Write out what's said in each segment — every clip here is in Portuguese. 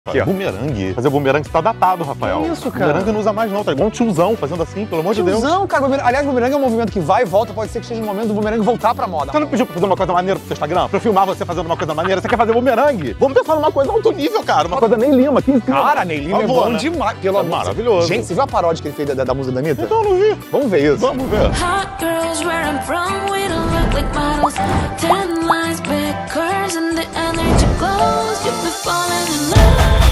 Aqui, ó. Bumerangue? Fazer bumerangue tá datado, Rafael. Que isso, cara? Bumerangue não usa mais não, tá igual um tiozão fazendo assim, pelo amor de Deus. Tiozão, cara. Aliás, bumerangue é um movimento que vai e volta, pode ser que seja o momento do bumerangue voltar pra moda. Você não pediu pra fazer uma coisa maneira pro seu Instagram? Pra eu filmar você fazendo uma coisa maneira? Você quer fazer bumerangue? Vamos pensar numa coisa alto nível, cara. Uma coisa Ney Lima, 15 quilos. Cara, Ney Lima é bom, né? Demais. Pelo amor. Maravilhoso. Gente, você viu a paródia que ele fez da música da Anitta? Então eu não vi. Vamos ver isso. Vamos ver. Hot girls where I'm from, we don't look like models. 10 lines, big curves, and the energy glows. You'll be falling in love.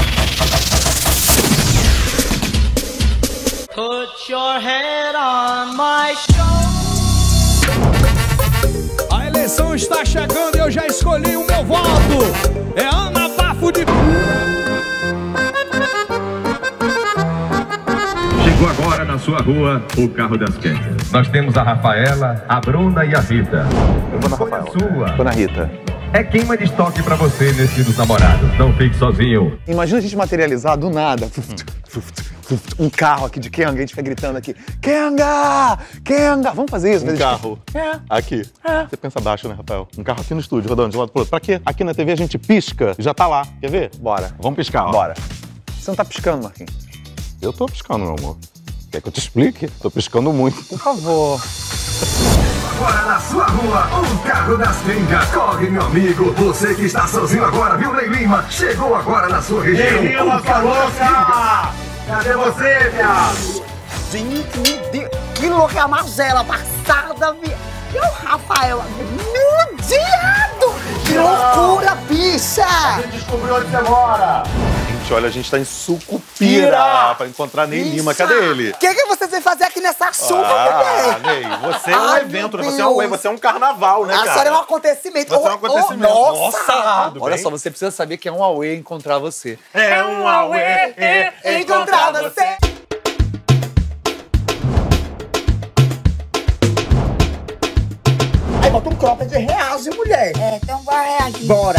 Put your head on my shoulder. A eleição está chegando e eu já escolhi o meu voto. É Ana Bafo de... Chegou agora na sua rua o carro das quentas. Nós temos a Rafaela, a Bruna e a Rita. Eu vou na Rafael. Sua Tô na Rita. é queima de estoque pra você nesse Dia dos Namorados. Não fique sozinho. Imagina a gente materializar do nada. Um carro aqui de Kenga, a gente fica gritando aqui. Kenga! Kenga! Vamos fazer isso? Um carro. É. Aqui. Você pensa baixo, né, Rafael? Um carro aqui no estúdio, rodando de um lado pro outro. Pra quê? Aqui na TV a gente pisca e já tá lá. Quer ver? Bora. Vamos piscar, ó. Bora. Você não tá piscando, Marquinhos? Eu tô piscando, meu amor. Quer que eu te explique? Tô piscando muito. Por favor. Agora na sua rua, o carro das quengas. Corre, meu amigo. Você que está sozinho agora, viu, Ney Lima? Chegou agora na sua região. Ney Lima, o carro das quengas. Cadê você, viado? Gente, meu Deus, que louca Marcela passada, viado. E o Rafael, meu Deus, que loucura, bicha. Descobriu onde você mora. Gente, olha, a gente tá em Sucupira pra encontrar Ney Lima. Cadê ele? O que você veio fazer aqui nessa chuva, Ah, bebê? Ney, você é um Ai, evento, né? meu Você é um, Deus. você é um carnaval, né, A cara? senhora é um acontecimento. Você é um acontecimento. Nossa! Olha só, você precisa saber que é um auê encontrar você. É um auê, Encontrar você. Aí bota um cropped e reage, mulher. É, então vai reagir. Bora.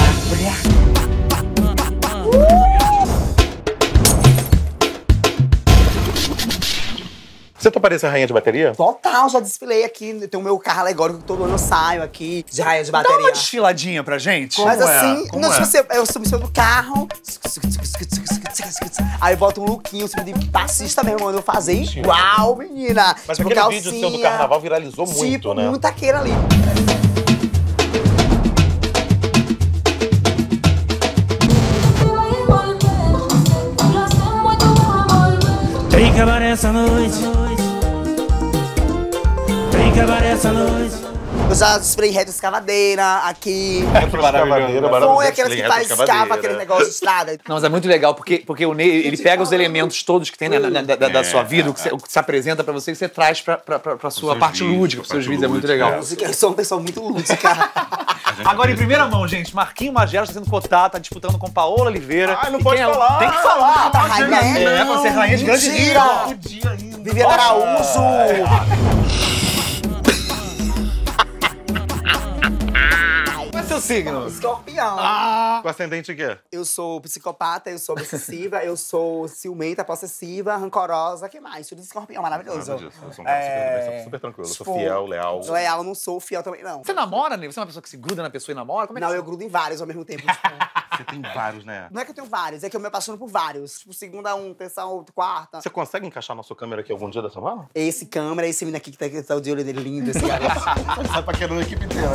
Você toparia ser rainha de bateria? Total, já desfilei aqui. Tem o meu carro alegórico que todo ano eu saio aqui, de raia de Dá bateria. uma desfiladinha pra gente. Mas Como é? assim, Como não, é? se você, eu subo em cima do carro. Aí eu boto um lookinho, subo de passista mesmo, mano. Eu fazer igual, menina. Mas Tipo, aquele vídeo seu do carnaval viralizou muito, tipo, né? muita queira ali. Tem que acabar essa noite. Tem que acabar essa noite. Eu já desfilei reto escavadeira aqui. Maravilhoso. Foi aquelas que faz escava, aquele negócio de estrada. Não, mas é muito legal, porque o Ney, ele pega os elementos todos que tem da sua vida, o que se apresenta pra você, e você traz pra sua parte lúdica, pros seus vídeos, é muito legal. Eu sou uma pessoa muito lúdica. Agora, em primeira mão, gente, Marquinhos Magela está sendo cotado, tá disputando com Paola Oliveira. Ai, não E pode quem é? falar. Tem que falar. Tá rainha, É, pra ser rainha de grande mentira. nível. Viviana Araújo. Qual é seu signo? Escorpião. Com ascendente o quê? Eu sou psicopata, eu sou obsessiva, eu sou ciumenta, possessiva, rancorosa, que mais? Tudo de escorpião, maravilhoso. Nada disso. Eu sou um cara super tranquilo. Eu sou Tipo, fiel, leal. Leal, eu não sou fiel também, não. Você namora, Ney? Você é uma pessoa que se gruda na pessoa e namora? Como é que Não, você... eu grudo em vários ao mesmo tempo. Tipo, Você tem vários, né? não é que eu tenho vários, é que eu me apaixono por vários. Tipo, segunda um, terça outro, quarta. Você consegue encaixar nossa câmera aqui algum dia da semana? Esse câmera, esse menino aqui que tá o de olho dele lindo, esse garoto. Sai paquerando a equipe inteira.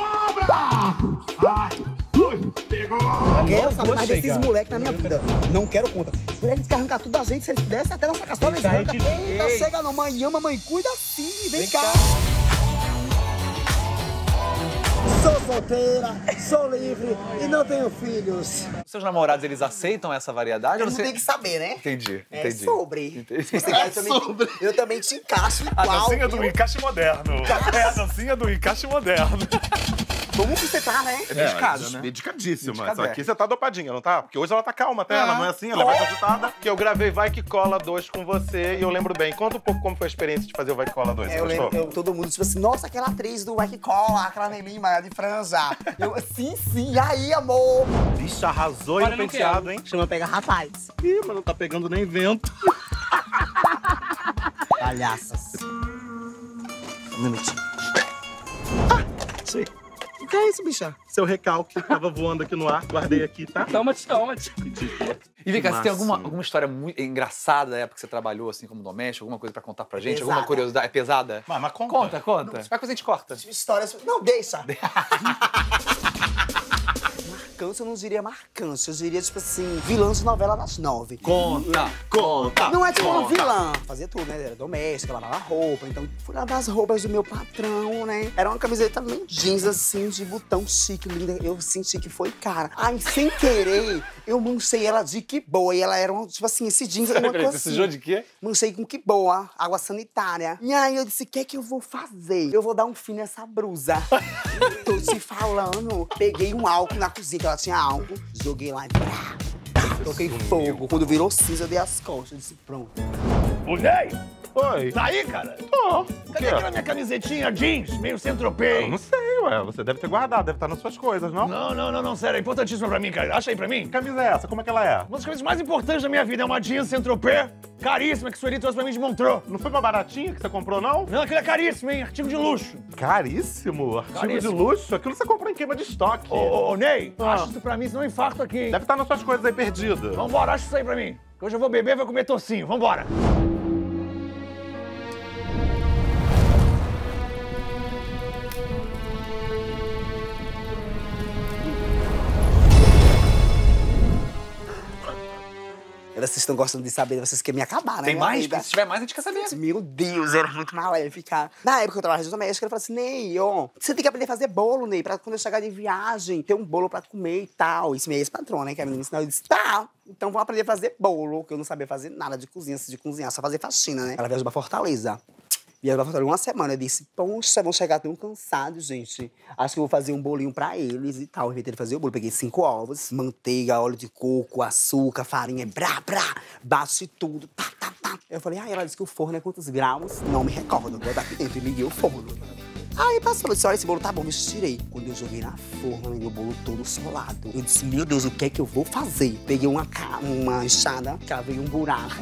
Quero saber mais desses moleques na minha vida. Não quero conta. Os moleques querem arrancar tudo da gente, se eles pudessem, até nossa caçola eles arrancam. Eita, chega não, mãe ama, mãe cuida sim, vem cá. Sou solteira, sou livre e não tenho filhos. Seus namorados, eles aceitam essa variedade? Eu ou não você... tenho que saber, né? Entendi, É entendi. sobre. Se você quer, eu também te encaixo igual. do encaixe moderno. É a dancinha do encaixe moderno. Como que você tá, né? É dedicada, né? Dedicadíssima. Só Dedicada. que você tá dopadinha, não tá? Porque hoje ela tá calma até, ela não é assim, ela é mais agitada. Que eu gravei Vai Que Cola 2 com você e eu lembro bem. Conta um pouco como foi a experiência de fazer o Vai Que Cola 2. Você Eu gostou? lembro, todo mundo, tipo assim, nossa, aquela atriz do Vai Que Cola, aquela Ney Lima, de franja. Eu, sim, e aí, amor? Vixe, arrasou no penteado, hein? Chama Pega Rapaz. Ih, mas não tá pegando nem vento. Palhaças. Um minutinho. que é isso, bicha? Seu recalque tava voando aqui no ar, guardei aqui, tá? Toma. E vem cá, você tem Máximo. alguma história muito engraçada da época que você trabalhou, assim, como doméstico? Alguma coisa pra contar pra gente? Pesada. Alguma curiosidade? É pesada? Mas conta. Conta. Qualquer coisa a gente corta. Histórias... Não, deixa. Marcância, eu não diria marcância. Eu diria, tipo assim, vilã de novela das 9. Conta. Não é tipo uma vilã. Fazia tudo, né? Era doméstica, lavava roupa. Então, fui lavar as roupas do meu patrão, né? Era uma camiseta meio jeans, assim, de botão chique, linda. Eu senti que foi cara. Aí, sem querer, eu manchei ela de que boa. E ela era, tipo assim, esse jeans era uma Peraí, coisa você assim. sujou de quê? Manchei com que boa, água sanitária. E aí eu disse, o que é que eu vou fazer? Eu vou dar um fim nessa brusa. Tô te falando. Peguei um álcool na cozinha, que ela tinha álcool. Joguei lá e toquei fogo. Quando virou cinza, eu dei as costas. Eu disse, pronto. O Ney, Oi. tá aí, cara? Tô. Cadê aquela minha camisetinha jeans, meio Eu Saint-Tropez? não sei, ué. Você deve ter guardado, deve estar nas suas coisas, não? Não, sério, é importantíssima pra mim, cara. Acha aí pra mim. Que camisa é essa? Como é que ela é? Uma das coisas mais importantes da minha vida é uma jeans Saint-Tropez, caríssima, que o Sueli trouxe pra mim de Montreux. Não foi uma baratinha que você comprou, não? Não, aquilo é caríssimo, hein? Artigo de luxo. Caríssimo. Artigo Caríssimo. de luxo. Aquilo você comprou em queima de estoque. Ô, Ney, Ah. acha isso pra mim, senão eu infarto aqui, hein? Deve estar nas suas coisas aí perdido. Vambora, acha isso aí pra mim. Que hoje eu vou beber e vou comer tocinho. Vambora. Vocês estão gostando de saber, vocês querem me acabar, né? Tem minha mais? vida? Se tiver mais, a gente quer saber. Meu Deus, era muito maléfica. Na época que eu trabalhava de doméstica, ele falou assim, Ney, ó, você tem que aprender a fazer bolo, Ney, pra quando eu chegar de viagem, ter um bolo pra comer e tal. Isso meio ex-patrão, né, que a menina ensinou. Eu disse, tá, então vou aprender a fazer bolo, que eu não sabia fazer nada de cozinha, só fazer faxina, né? Ela viajou pra Fortaleza. Viajou pra Fortaleza uma semana. Eu disse, poxa, vão chegar tão cansados, gente. Acho que eu vou fazer um bolinho pra eles e tal. Eu inventei de fazer o bolo. Peguei 5 ovos, manteiga, óleo de coco, açúcar, farinha, bate tudo, tá. Eu falei, ela disse que o forno é quantos graus? Não me recordo. Vou botar aqui dentro e liguei o forno. Aí passou, eu disse, olha, esse bolo tá bom, eu tirei. Quando eu joguei na forma, o bolo todo solado. Eu disse, meu Deus, o que é que eu vou fazer? Peguei uma enxada, cavei um buraco.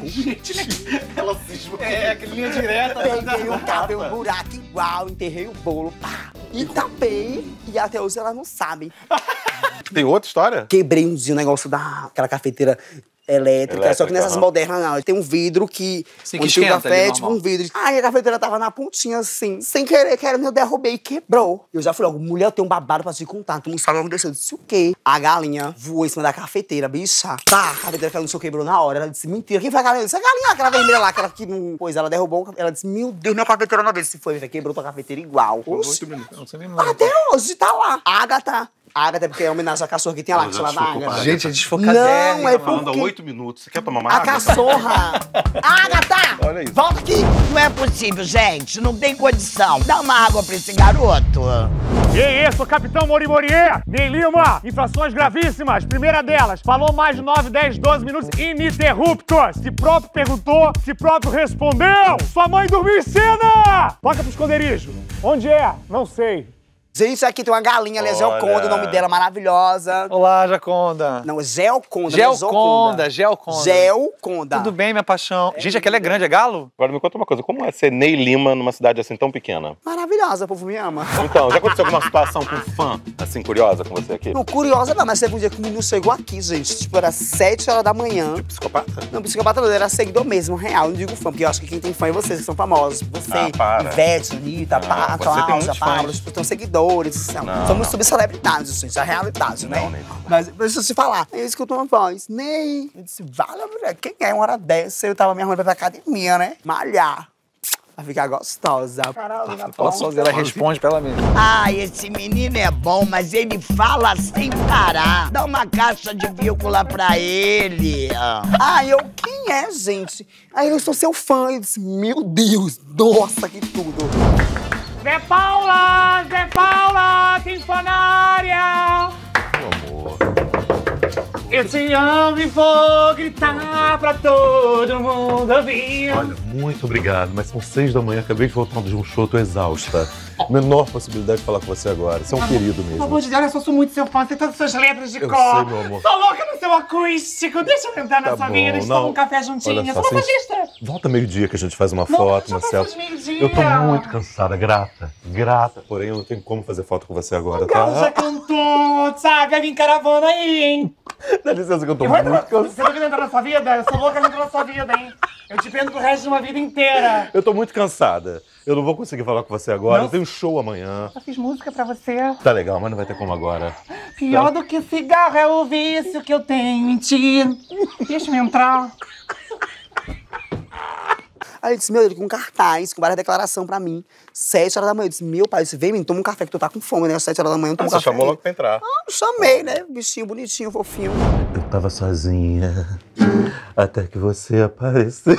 Ela cisma. É, aquele linha direta. Cavei um buraco igual, enterrei o bolo, pá. E tapei, e até hoje ela não sabe. Tem outra história? Quebrei um dia o negócio daquela cafeteira elétrica, só que nessas aham. modernas não. Tem um vidro que... Sim, que onde tem o esquenta café, ali, tipo normal. um vidro. Aí a cafeteira tava na pontinha, assim, sem querer, eu derrubei e quebrou. Eu já falei, ó, mulher, eu tenho um babado pra te contar. Tu não sabe o que aconteceu. Eu disse, o quê? A galinha voou em cima da cafeteira, bicha. Tá, a cafeteira caiu no chão, quebrou na hora. Ela disse, mentira, quem foi a galinha? Eu disse, a galinha, aquela vermelha lá, aquela que não... Pois ela derrubou, ela disse, meu Deus, minha cafeteira não vez. Se foi, quebrou tua cafeteira igual. Oxi. Até hoje, tá lá. Ágata. Ágata é porque é homenagem à cachorra que tem lá, que chama da Ágata. Gente, é desfocadérrima. Não, é Falando há porque... 8 minutos. Você quer tomar uma A água? cachorra! Ágata! Olha isso. Volta aqui! Não é possível, gente. Não tem condição. Dá uma água pra esse garoto. E sou Capitão Morimorier, Ney Lima, infrações gravíssimas. Primeira delas, falou mais de 9, 10, 12 minutos ininterruptos. Se próprio perguntou, se próprio respondeu. Sua mãe dormiu em cena! Toca pro esconderijo. Onde é? Não sei. Gente, aqui tem uma galinha, ela é Olha. Geoconda, o nome dela é maravilhosa. Olá, Jaconda. Não, é Geoconda, Geoconda. Geoconda. Tudo bem, minha paixão? Gente, aquela é grande, é galo? Agora me conta uma coisa. Como é ser Ney Lima numa cidade assim tão pequena? Maravilhosa, o povo me ama. Então, já aconteceu alguma situação com fã, assim, curiosa com você aqui? Não, curiosa não, mas teve um dia que o menino chegou aqui, gente. Tipo, era 7 horas da manhã. Psicopata? Não, psicopata não, era seguidor mesmo, real. Eu não digo fã, porque eu acho que quem tem fã é vocês, que são famosos. Você, para. Ivete, Anitta, Você tem Cláudia, muitos Pablo, fãs. tipo, são seguidores, são. Somos subcelebridades, gente, a realidade, né? Não, nem. Mas deixa eu te falar. Eu escuto uma voz, Ney. Eu disse, vale, mulher, quem é uma hora dessa? Eu tava me arrumando pra academia, né? Malhar. Vai ficar gostosa. Caralho, na Ela sozinha, ela responde pra ela mesma. Ai, esse menino é bom, mas ele fala sem parar. Dá uma caixa de vírgula pra ele. Ai, eu, quem é, gente? Aí eu sou seu fã. Eu disse, meu Deus, nossa, que tudo. Zé Paula, tem fã na área. Meu amor. Eu te amo e vou gritar pra todo mundo ouvir. Olha, muito obrigado, mas são 6 da manhã, acabei de voltar de um show, tô exausta. Menor possibilidade de falar com você agora. Você é um querido mesmo. Pelo amor de Deus, eu sou muito seu fã, sei todas as suas letras de Eu cor. sei, meu amor. Sou louca no seu acústico. Deixa eu entrar na Tá sua bom, vida, a gente não. toma um café juntinhos. Olha só, Vamos fazer assim, extra. volta meio-dia que a gente faz uma Não, foto, já uma passou selfie. de meio-dia. Eu tô muito cansada, grata. Porém, eu não tenho como fazer foto com você agora, O Galo já tá? cantou, sabe? Vai vir caravana aí, hein? Dá licença que eu tô Eu vou muito entrar, cansado. você tá querendo entrar na sua vida? Eu sou louca de entrar na sua vida, hein? Eu te pendo pro resto de uma vida inteira. Eu tô muito cansada. Eu não vou conseguir falar com você agora. Não. Eu tenho show amanhã. Eu fiz música pra você. Tá legal, mas não vai ter como agora. Pior do que cigarro é o vício que eu tenho em ti. Deixa eu entrar. Aí ele disse, meu Deus, com um cartaz, com várias declarações pra mim. 7 horas da manhã. Eu disse, meu pai, você vem, menino, toma um café que tu tá com fome, né? Às 7 horas da manhã, toma um Você café. chamou logo pra entrar. Ah, chamei, né? Bichinho bonitinho, fofinho. Eu tava sozinha até que você apareceu.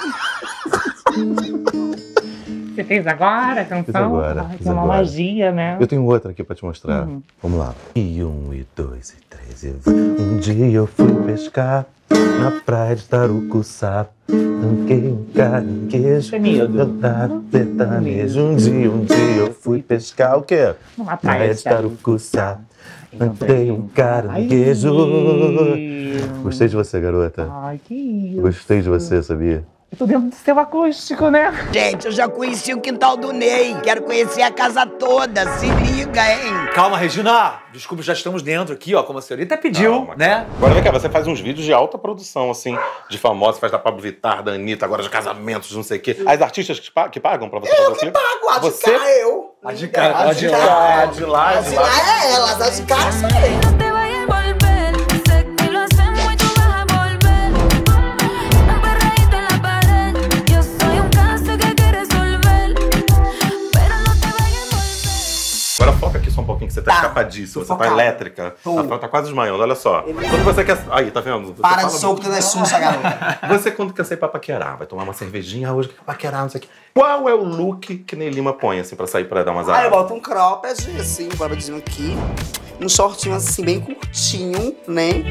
Você fez agora a canção? Fiz agora, Ai, fiz tem uma agora. magia, né? Eu tenho outra aqui pra te mostrar. Vamos lá. E 1, e 2, e 3, e vai. Um dia eu fui pescar na praia de Tarucuçá. Tanquei um caranguejo. Cantaram sertanejo. Um dia eu fui pescar o quê? Numa Praia de Tarucuçá. Cantei um caranguejo. Gostei de você, garota. Ai, que isso. Gostei de você, sabia? Eu tô dentro do seu acústico, né? Gente, eu já conheci o quintal do Ney. Quero conhecer a casa toda. Se liga, hein? Calma, Regina. Desculpa, já estamos dentro aqui, ó, como a senhorita pediu, Calma, né? Agora vem cá, você faz uns vídeos de alta produção, assim, de famosos, faz da Pablo Vittar, da Anitta, agora de casamentos, não sei o quê. As artistas que pagam pra você fazer o clipe? Pago, a de Você? cá eu. A de cá, A de cá. Ah, de lá, A de lá é elas, a de cá sou eu. No te vayas a envolver, sé que lo hacemos y tú vas a volver. Un perreíto en la pared, yo soy un caso que hay que resolver. Pero no te vayas a envolver. Agora foca aqui só um pouquinho, que você tá Tá, escapadíssimo, tô você tá focada. elétrica. Tô. A Fran tá quase desmaiando, olha só. Quando você quer... Aí, tá vendo? Você Para fala de soco, tu não é sussa, garota. Você, quando quer sair pra paquerar, vai tomar uma cervejinha, hoje quer paquerar, não sei o quê. Qual é o look que Ney Lima põe, assim, pra sair pra dar umas Aí eu aradas? boto um cropped, assim, um croppedzinho aqui. Um shortinho, assim, bem curtinho, né?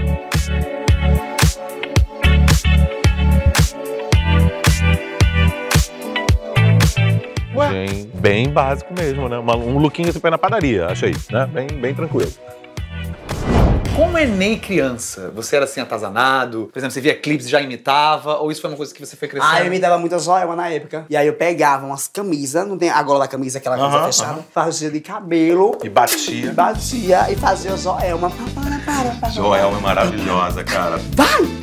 Bem básico mesmo, né? Um lookinho assim pra ir na padaria, achei, né? Bem tranquilo. Como é Ney criança? Você era assim, atazanado? Por exemplo, você via clipes e já imitava? Ou isso foi uma coisa que você foi crescendo? Ah, eu me dava muita joelma na época. E aí eu pegava umas camisas, não tem a gola da camisa, aquela camisa fechada, fazia de cabelo, E batia. batia e fazia joelma. Para. Joelma é maravilhosa, cara. Vai!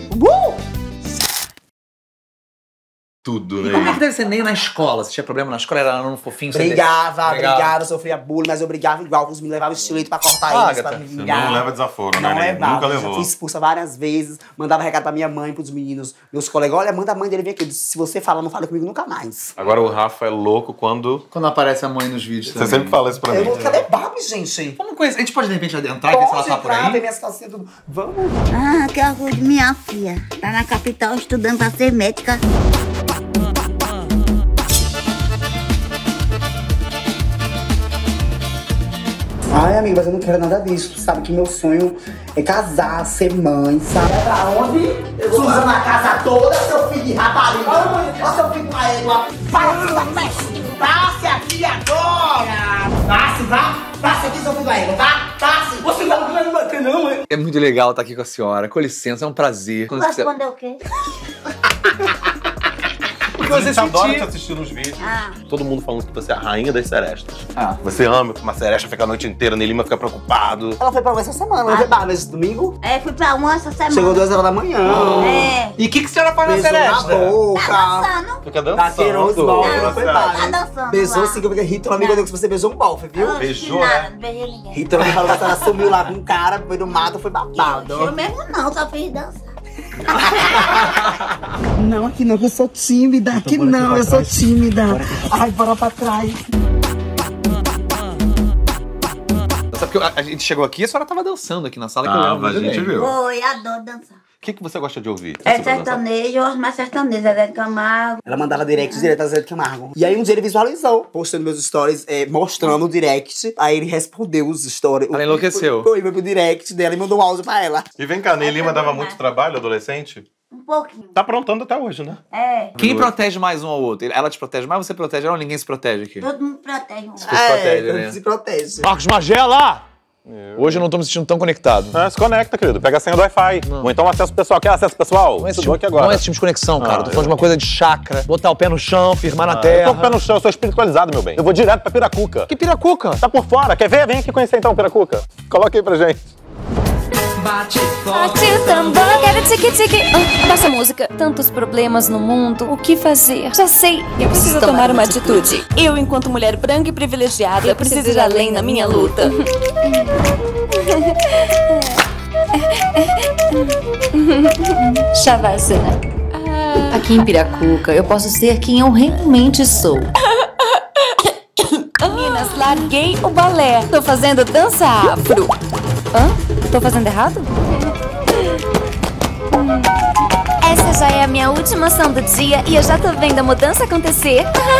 Tudo, E como é né? que deve ser Ney na escola? Você tinha problema na escola? Era aluno fofinho? Você Brigava, sofria bullying, mas eu brigava igual, os me levavam estilete pra cortar eles, pra me Você vingar. não leva desaforo, Não né, Ney? levava, Nunca eu já levou. fui expulsa várias vezes, mandava recado pra minha mãe, pros meninos, meus colegas, olha, manda a mãe dele vir aqui. Eu disse, se você fala, não fala comigo nunca mais. Agora o Rafa é louco quando... Quando aparece a mãe nos vídeos Você sempre fala isso pra mim. Eu não quero Barbie, gente. Vamos conhecer. A gente pode, de repente, adentrar e ver se ela tá por ver aí? minhas calcinhas tudo. Vamos. Ah, que orgulho de minha filha. Tá na capital estudando pra ser médica. Ai, amiga, mas eu não quero nada disso. Tu sabe que meu sonho é casar, ser mãe, sabe? Vai pra onde? Suzana a casa toda, seu filho de rapariga. Olha seu filho com a égua. Passe aqui agora. Passe aqui, seu filho da égua, tá? Passe. Você não vai me bater, não, hein? É muito legal estar aqui com a senhora. Com licença, é um prazer. Quando Vai você responder o quê? A gente adora te sentir. assistir nos vídeos. Ah. Todo mundo falando que você é a rainha das serestas. Ah. Você ama que uma seresta fica a noite inteira, Ney Lima fica preocupado. Ela foi pra uma essa semana, não foi Barbie esse domingo? É, fui pra uma essa semana. Chegou 2 horas da manhã. É. E o que a senhora faz na Beijou na seresta? Tá boca. dançando? Fica Tá dançando. querendo os bolos, não foi Tá Barbie. dançando Beijou lá. sim, que eu fiquei Rita, amigo deu que você beijou um bofe, viu? Não, Beijou, nada, né? não beijei ninguém. Rita me falou que ela sumiu lá com um cara, foi no mato, foi babado. Eu mesmo não, só fiz dança. Não, aqui não, que eu sou tímida. Aqui não, eu sou tímida. Ai, bora pra trás. Sabe que a gente chegou aqui e a senhora tava dançando aqui na sala. Que eu lembro muito bem. viu. Oi, adoro dançar. O que você gosta de ouvir? É sertanejo, eu gosto mais sertanejo, Zé de Camargo. Ela mandava direct direto a Zé de Camargo. E aí um dia ele visualizou, postando meus stories, mostrando o direct. Aí ele respondeu os stories. Ela enlouqueceu. Foi pro direct dela e mandou um áudio pra ela. E vem cá, Ney Lima dava muito trabalho, adolescente? Um pouquinho. Tá aprontando até hoje, né? É. Quem protege mais um ao outro? Ela te protege mais, você protege ela ou ninguém se protege aqui? Todo mundo protege um. Se protege, né? Se protege. Marcos Magela! Hoje eu não tô me sentindo tão conectado. Se conecta, querido. Pega a senha do Wi-Fi. Ou então acesso pessoal. Quer acesso pessoal? Não é esse Estudou tipo, aqui agora. não é esse tipo de conexão, cara. Tô falando de uma coisa de chakra. Botar o pé no chão, firmar na terra. Eu tô com o pé no chão, eu sou espiritualizado, meu bem. Eu vou direto pra Piracuca. Que Piracuca? Tá por fora. Quer ver? Vem aqui conhecer então Piracuca. Coloca aí pra gente. Bate o tambor, quero tique-tique. Nossa música. Tantos problemas no mundo. O que fazer? Já sei. Eu preciso tomar uma atitude. Eu, enquanto mulher branca e privilegiada, preciso ir além na minha luta. Shavasana. Aqui em Piracuca, eu posso ser quem eu realmente sou. Meninas, larguei o balé. Tô fazendo dança afro. Tô fazendo errado? Essa já é a minha última ação do dia e eu já tô vendo a mudança acontecer.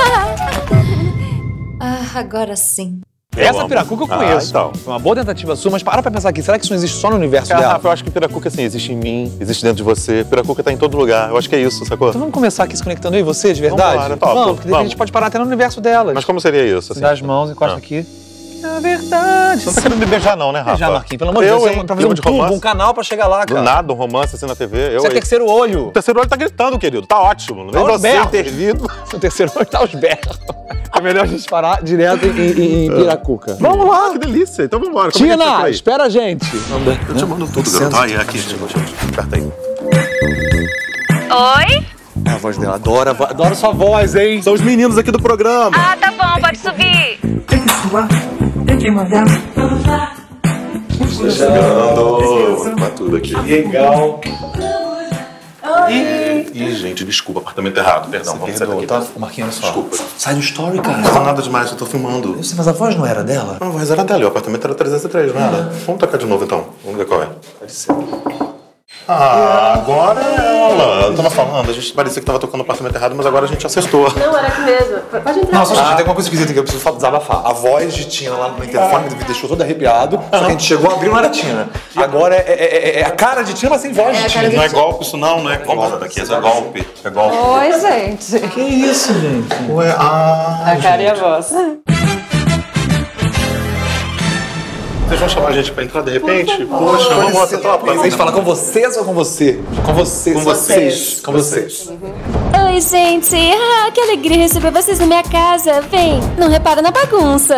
Agora sim. Essa Piracuca eu conheço. Então. Foi uma boa tentativa sua, mas para pra pensar aqui. Será que isso não existe só no universo Cara, dela? Rafa, eu acho que Piracuca, assim, existe em mim, existe dentro de você. Piracuca tá em todo lugar. Eu acho que é isso, sacou? Então vamos começar aqui se conectando eu e você, de verdade? Vambora, topo. Vamos, porque de repente a gente pode parar até no universo delas. Mas como seria isso, assim? Dá as mãos, encosta aqui. É verdade. Você não tá querendo me beijar não, né, Rafa? Beijar, Marquinhos, pelo amor de Deus. hein? Pra fazer um tubo, um canal pra chegar lá, cara. Do nada, um romance assim na TV. Você é terceiro olho. O terceiro olho tá gritando, querido. Tá ótimo. Não vem Tá os você berros. ter vindo. O terceiro olho tá os berros. É melhor a gente parar direto em Piracuca. Vamos lá, que delícia. Então vamos embora. Como é que a gente vai Tina, por aí? espera a gente. Eu te mando tudo, garoto. Aí, aqui. Aperta aí. Oi? É a voz dela. Adoro sua voz, hein? São os meninos aqui do programa. Ah, tá bom, pode subir. Tô chegando. Tá tudo aqui. Legal. Ih, gente, desculpa, apartamento errado. Perdão, vamos sair daqui. Tá? Marquinhos, olha só. Desculpa. Sai do story, cara. Não nada demais, eu tô filmando. Eu sei, mas a voz não era dela? Não, a voz era dela, o apartamento era 303, não era? Vamos tocar de novo então, vamos ver qual é. Pode ser. Agora é ela. Eu tava falando, a gente parecia que tava tocando o apartamento errado, mas agora a gente acertou. Não, era aqui mesmo. Pode entrar. Não, só gente, tem alguma coisa esquisita que eu preciso desabafar. A voz de Tina lá no interfone me deixou todo arrepiado. Só que a gente chegou, abriu, não era Tina. Agora é a cara de Tina, mas sem voz de Tina. Não é golpe isso não, não é golpe daqui, isso é golpe. É golpe. Oi, gente. Que isso, gente? Ué, A cara e a voz. Vocês vão chamar a gente pra entrar de repente? Poxa, vamos lá, você topa? A gente fala com vocês ou com você? Com vocês. Com vocês. Com vocês. Oi, gente. Que alegria receber vocês na minha casa. Vem, não repara na bagunça.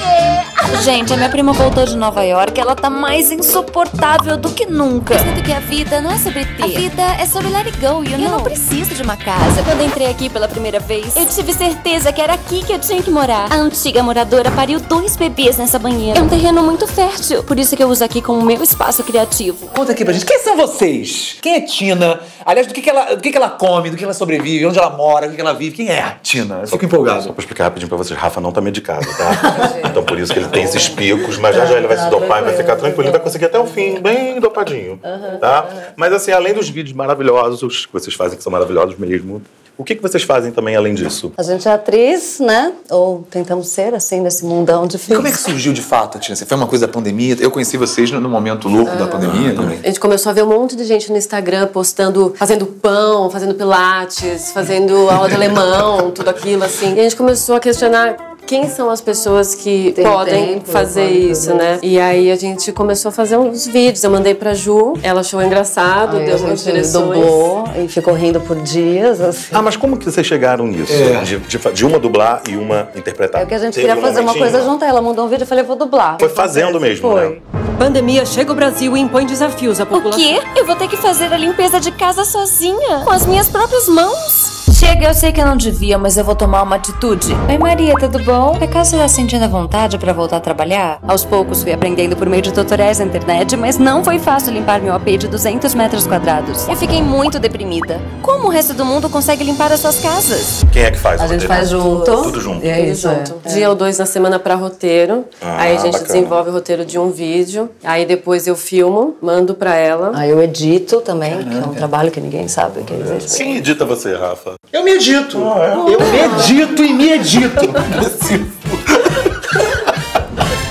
Oiê! Gente, a minha prima voltou de Nova York. Ela tá mais insuportável do que nunca. Eu sinto que a vida não é sobre ter. A vida é sobre let it go, you know? Eu não preciso de uma casa. Quando eu entrei aqui pela primeira vez, eu tive certeza que era aqui que eu tinha que morar. A antiga moradora pariu 2 bebês nessa banheira. É um terreno muito fértil. Por isso que eu uso aqui como meu espaço criativo. Conta aqui pra gente, quem são vocês? Quem é Tina? Aliás, do que ela come, do que ela sobrevive, onde ela mora, do que ela vive? Quem é a Tina? Eu fico empolgado. Só pra explicar rapidinho pra vocês, Rafa não tá medicado, tá? Então por isso que ele tem esses picos, mas já ele vai se dopar e vai ficar tranquilo, vai conseguir até o fim, bem dopadinho, tá? Mas assim, além dos vídeos maravilhosos que vocês fazem, que são maravilhosos mesmo, o que vocês fazem também além disso? A gente é atriz, né? Ou tentamos ser, assim, nesse mundão difícil. E como é que surgiu de fato, Tina? Foi uma coisa da pandemia? Eu conheci vocês no momento louco da pandemia também. A gente começou a ver um monte de gente no Instagram postando, fazendo pão, fazendo pilates, fazendo aula de alemão, tudo aquilo, assim. E a gente começou a questionar quem são as pessoas que podem fazer isso, né? E aí a gente começou a fazer uns vídeos. Eu mandei pra Ju, ela achou engraçado, deu muitas direções. Dublou e ficou rindo por dias, assim. Ah, mas como que vocês chegaram nisso? De uma dublar e uma interpretar? É que a gente queria fazer uma coisa junto. Ela mandou um vídeo e falei, vou dublar. Foi fazendo mesmo, né? Pandemia chega ao Brasil e impõe desafios à população. O quê? Eu vou ter que fazer a limpeza de casa sozinha? Com as minhas próprias mãos? Chega, eu sei que eu não devia, mas eu vou tomar uma atitude. Oi, Maria, tudo bom? Acaso você tá sentindo a vontade pra voltar a trabalhar? Aos poucos fui aprendendo por meio de tutoriais na internet, mas não foi fácil limpar meu AP de 200 metros quadrados. Eu fiquei muito deprimida. Como o resto do mundo consegue limpar as suas casas? Quem é que faz? A gente faz junto. Tudo junto. E aí, junto. Dia ou 2 na semana pra roteiro. Aí a gente bacana. desenvolve o roteiro de um vídeo. Aí depois eu filmo, mando pra ela. Aí eu edito também, que é um trabalho que ninguém sabe. Quem edita você, Rafa? Eu me edito. Eu medito e me edito.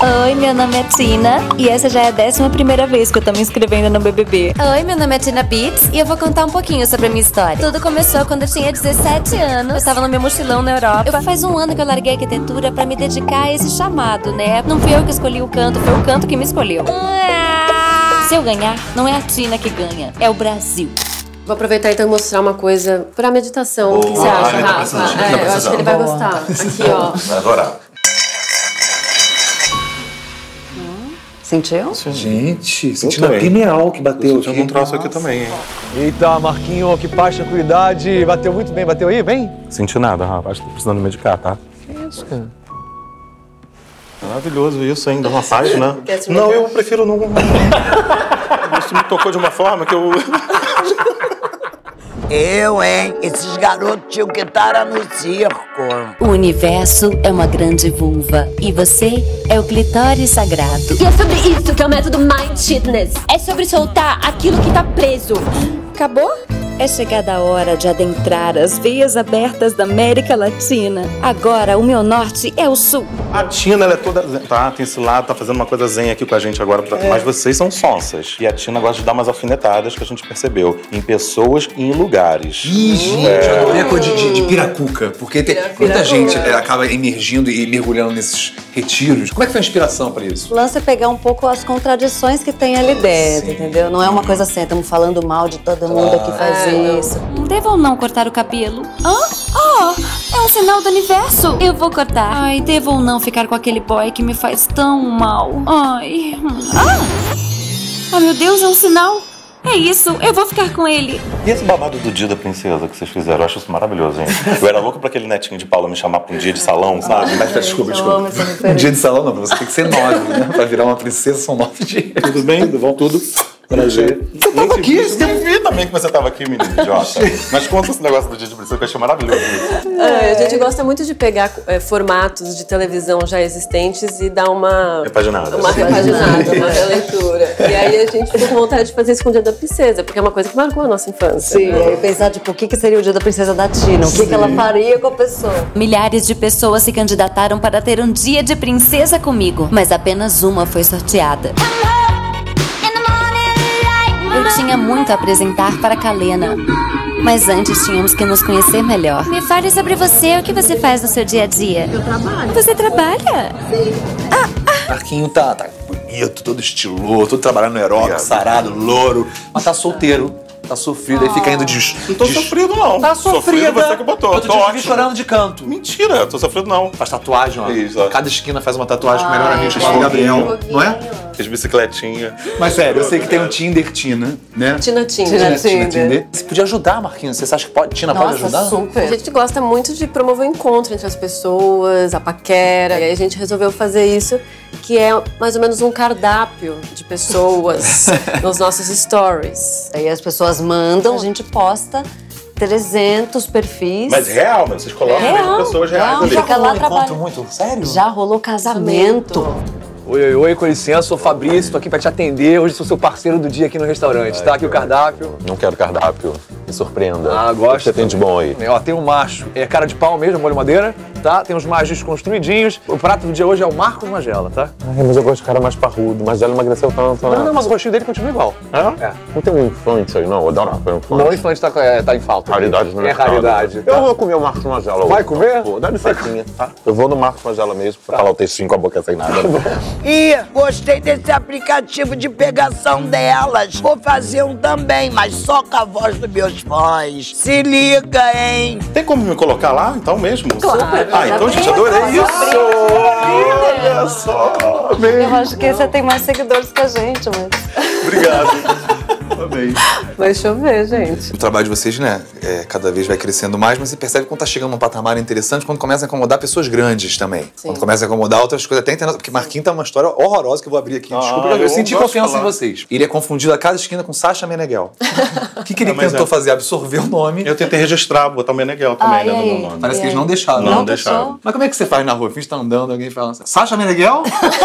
Oi, meu nome é Tina e essa já é a 11ª vez que eu tô me inscrevendo no BBB. Oi, meu nome é Tina Beats e eu vou contar um pouquinho sobre a minha história. Tudo começou quando eu tinha 17 anos. Eu tava no meu mochilão na Europa. Faz um ano que eu larguei a arquitetura pra me dedicar a esse chamado, né? Não fui eu que escolhi o canto, foi o canto que me escolheu. Se eu ganhar, não é a Tina que ganha, é o Brasil. Vou aproveitar então e mostrar uma coisa pra meditação. O que você acha, Rafa? Eu acho que ele vai gostar. Aqui, ó. Vai adorar. Sentiu? Gente, sentindo a pineal que bateu aqui. Eu um troço aqui também, hein? Eita, Marquinho, que paz, tranquilidade. Bateu muito bem, bateu aí, bem? Senti nada, rapaz. Tô precisando medicar, tá? Que isso, cara? Maravilhoso isso, hein? Dá uma paz, né? Não, eu prefiro não... Isso me tocou de uma forma que eu... Eu, hein? Esses garotos tinham que estar no circo. O universo é uma grande vulva e você é o clitóris sagrado. E é sobre isso que é o método Mind Fitness. É sobre soltar aquilo que tá preso. Acabou? É chegada a hora de adentrar as veias abertas da América Latina. Agora, o meu norte é o sul. A Tina, ela é toda... Tá, tem esse lado, tá fazendo uma coisa zen aqui com a gente agora. Mas vocês são sonsas. E a Tina gosta de dar umas alfinetadas que a gente percebeu. Em pessoas e em lugares. Ih, gente, eu adorei a coisa de piracuca. Porque tem muita gente acaba emergindo e mergulhando nesses retiros. Como é que foi a inspiração pra isso? O lance é pegar um pouco as contradições que tem ali dentro, entendeu? Não é uma coisa assim, estamos falando mal de todo mundo que faz isso. Devo ou não cortar o cabelo? É um sinal do universo. Eu vou cortar. Ai, devo ou não ficar com aquele boy que me faz tão mal? Ai. Oh, meu Deus, é um sinal. É isso, eu vou ficar com ele. E esse babado do dia da princesa que vocês fizeram? Eu acho isso maravilhoso, hein? Eu era louco pra aquele netinho de Paula me chamar pra um dia de salão, sabe? Mas desculpa. Um dia de salão não, você tem que ser 9, né? Pra virar uma princesa são 9 dias. Tudo bem? Tudo bom? Tudo. Prazer. Você tava aqui? Eu vi também que você tava aqui, menino idiota. Mas conta esse negócio do dia de princesa que eu achei maravilhoso isso. A gente gosta muito de pegar formatos de televisão já existentes e dar uma repaginada, uma releitura. E aí a gente ficou com vontade de fazer isso com o Dia da Princesa, porque é uma coisa que marcou a nossa infância. Sim, aí pensar, tipo, o que seria o Dia da Princesa da Tina? O que ela faria com a pessoa? Milhares de pessoas se candidataram para ter um dia de princesa comigo, mas apenas uma foi sorteada. Eu tinha muito a apresentar para Kalena, mas antes tínhamos que nos conhecer melhor. Me fale sobre você, o que você faz no seu dia a dia? Eu trabalho. Você trabalha? Sim. Marquinho tá bonito, todo estiloso, todo trabalhando no aeróbico, sarado, louro, mas tá solteiro. Tá sofrido, aí fica indo de... Não tô sofrido, não. Tá sofrido. Você que botou. Outro dia eu vi chorando de canto. Mentira, tô sofrido, não. Faz tatuagem, ó. Isso, ó. Cada esquina faz uma tatuagem com o melhor amigo chamado Gabriel. Não é? Fez bicicletinha. Mas sério, eu sei que tem um Tinder Tina, né? Tina Tinder. Você podia ajudar, Marquinhos? Você acha que Tina pode ajudar? Super. A gente gosta muito de promover o encontro entre as pessoas, a paquera. E aí a gente resolveu fazer isso, que é mais ou menos um cardápio de pessoas nos nossos stories. Aí as pessoas mandam, a gente posta 300 perfis. Mas real, mas vocês colocam mesmo pessoas reais ali. Fica lá trabalhando. Muito? Sério? Já rolou casamento. Oi, com licença, sou Fabrício, tô aqui pra te atender. Hoje sou seu parceiro do dia aqui no restaurante. Tá aqui o cardápio. Não quero cardápio, me surpreenda. Gosto. O que você tem de bom aí? Ó, tem um macho, é cara de pau mesmo, molho madeira, tá? Tem uns majos construidinhos. O prato do dia hoje é o Marcos Magela, tá? Mas eu gosto de cara mais parrudo, mas ela emagreceu tanto, né? Não, mas o rostinho dele continua igual. É? Não tem um infante aí, não? Eu adoro um infante. Não, o infante tá em falta. Raridade no mercado. Raridade. Eu vou comer o Marcos Magela hoje. Vai comer? Vou, dá licencinha, tá? Eu vou no Marcos Magela mesmo, pra falar o textinho com a boca sem nada. E gostei desse aplicativo de pegação delas. Vou fazer um também, mas só com a voz dos meus fãs. Se liga, hein? Tem como me colocar lá, então mesmo? Claro. Então, gente, adorei isso! Olha só! Eu acho que você tem mais seguidores que a gente, mas... Obrigado. Amei. Vai chover, gente. O trabalho de vocês, né, cada vez vai crescendo mais, mas você percebe quando tá chegando num patamar interessante quando começa a incomodar pessoas grandes também. Sim. Quando começa a incomodar outras coisas, até internacional. Porque Marquinhos tá uma história horrorosa que eu vou abrir aqui. Desculpa, eu senti confiança em vocês. Ele é confundido a cada esquina com Sacha Meneghel. O que ele tentou fazer? Absorver o nome. Eu tentei registrar, botar o Meneghel também, né, no meu nome. Parece que eles não deixaram. Não deixaram. Mas como é que você faz na rua? Finge que tá andando, alguém fala assim, Sacha Meneghel?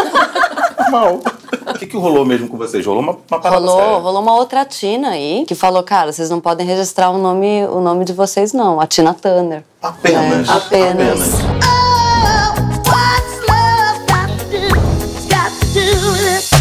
Mal. O que rolou mesmo com vocês? Rolou uma parada séria? Rolou uma outra Tina aí, que falou, cara, vocês não podem registrar o nome de vocês, não. A Tina Turner. Apenas. Apenas.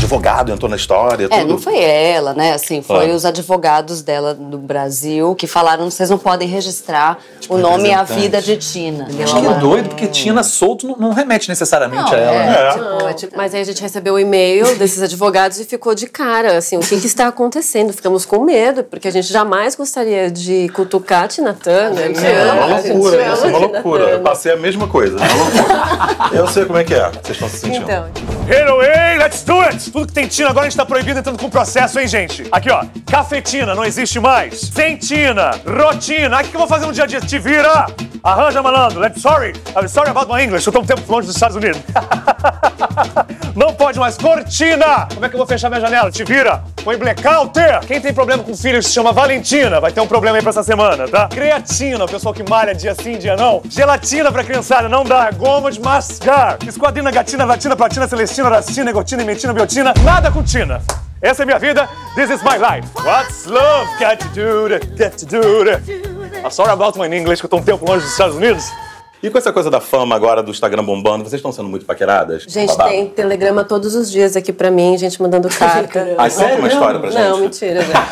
advogado entrou na história, tudo. Não foi ela, né? Assim, foi Ah. os advogados dela do Brasil que falaram: vocês não podem registrar o nome e a vida de Tina. Acho que é doido, porque Tina solto não remete necessariamente a ela, né? Mas aí a gente recebeu o e-mail desses advogados e ficou de cara, assim, o que está acontecendo? Ficamos com medo, porque a gente jamais gostaria de cutucar a Tina Turner. É uma loucura, isso é uma loucura. Eu passei a mesma coisa, é uma loucura. Eu sei como é que é, vocês estão se sentindo. Então. Hey, let's do it! Tudo que tem Tina agora a gente tá proibido entrando com processo, hein, gente? Aqui, ó, cafetina não existe mais. Sentina, rotina. Aqui que eu vou fazer um dia a dia. Te vira! Arranja, malandro. I'm sorry about my English. Eu tô um tempo longe dos Estados Unidos. Não pode mais. Cortina! Como é que eu vou fechar minha janela? Te vira! Põe blackout! Quem tem problema com filho se chama Valentina. Vai ter um problema aí pra essa semana, tá? Creatina, o pessoal que malha dia sim, dia não. Gelatina pra criançada, não dá. É goma de mascar. Esquadrina, gatina, latina, platina, celestina, rastina, gotina, mentina, biotina. Nada com Tina. Essa é minha vida. This is my life. What's love got to do that? Got to do that? I'm sorry about my English, que eu tô um tempo longe dos Estados Unidos. E com essa coisa da fama agora, do Instagram bombando, vocês estão sendo muito paqueradas? Gente, tem telegrama todos os dias aqui pra mim, gente mandando carta. Ah, conta uma história pra gente. Não, mentira, gente.